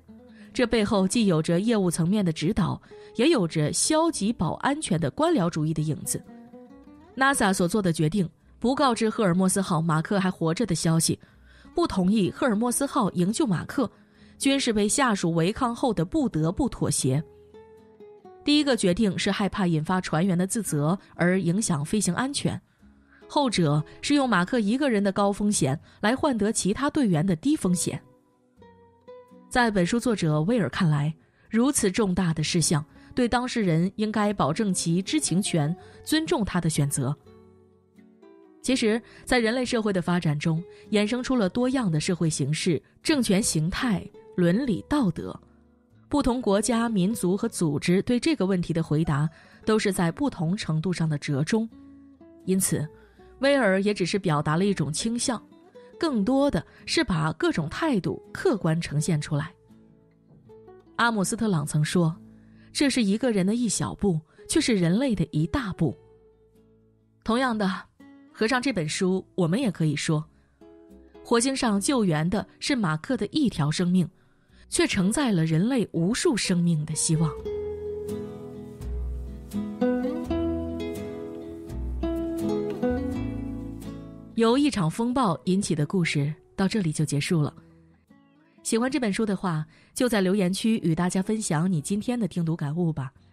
S1: 这背后既有着业务层面的指导，也有着消极保安全的官僚主义的影子。NASA 所做的决定，不告知赫尔墨斯号马克还活着的消息，不同意赫尔墨斯号营救马克，均是被下属违抗后的不得不妥协。第一个决定是害怕引发船员的自责而影响飞行安全，后者是用马克一个人的高风险来换得其他队员的低风险。在本书作者威尔看来，如此重大的事项，对当事人应该保证其知情权，尊重他的选择。其实，在人类社会的发展中，衍生出了多样的社会形式、政权形态、伦理道德。不同国家、民族和组织对这个问题的回答，都是在不同程度上的折中。因此，威尔也只是表达了一种倾向，更多的是把各种态度客观呈现出来。阿姆斯特朗曾说，这是一个人的一小步，却是人类的一大步。同样的，合上这本书，我们也可以说，火星上救援的是马克的一条生命，却承载了人类无数生命的希望。由一场风暴引起的故事到这里就结束了。喜欢这本书的话，就在留言区与大家分享你今天的听读感悟吧。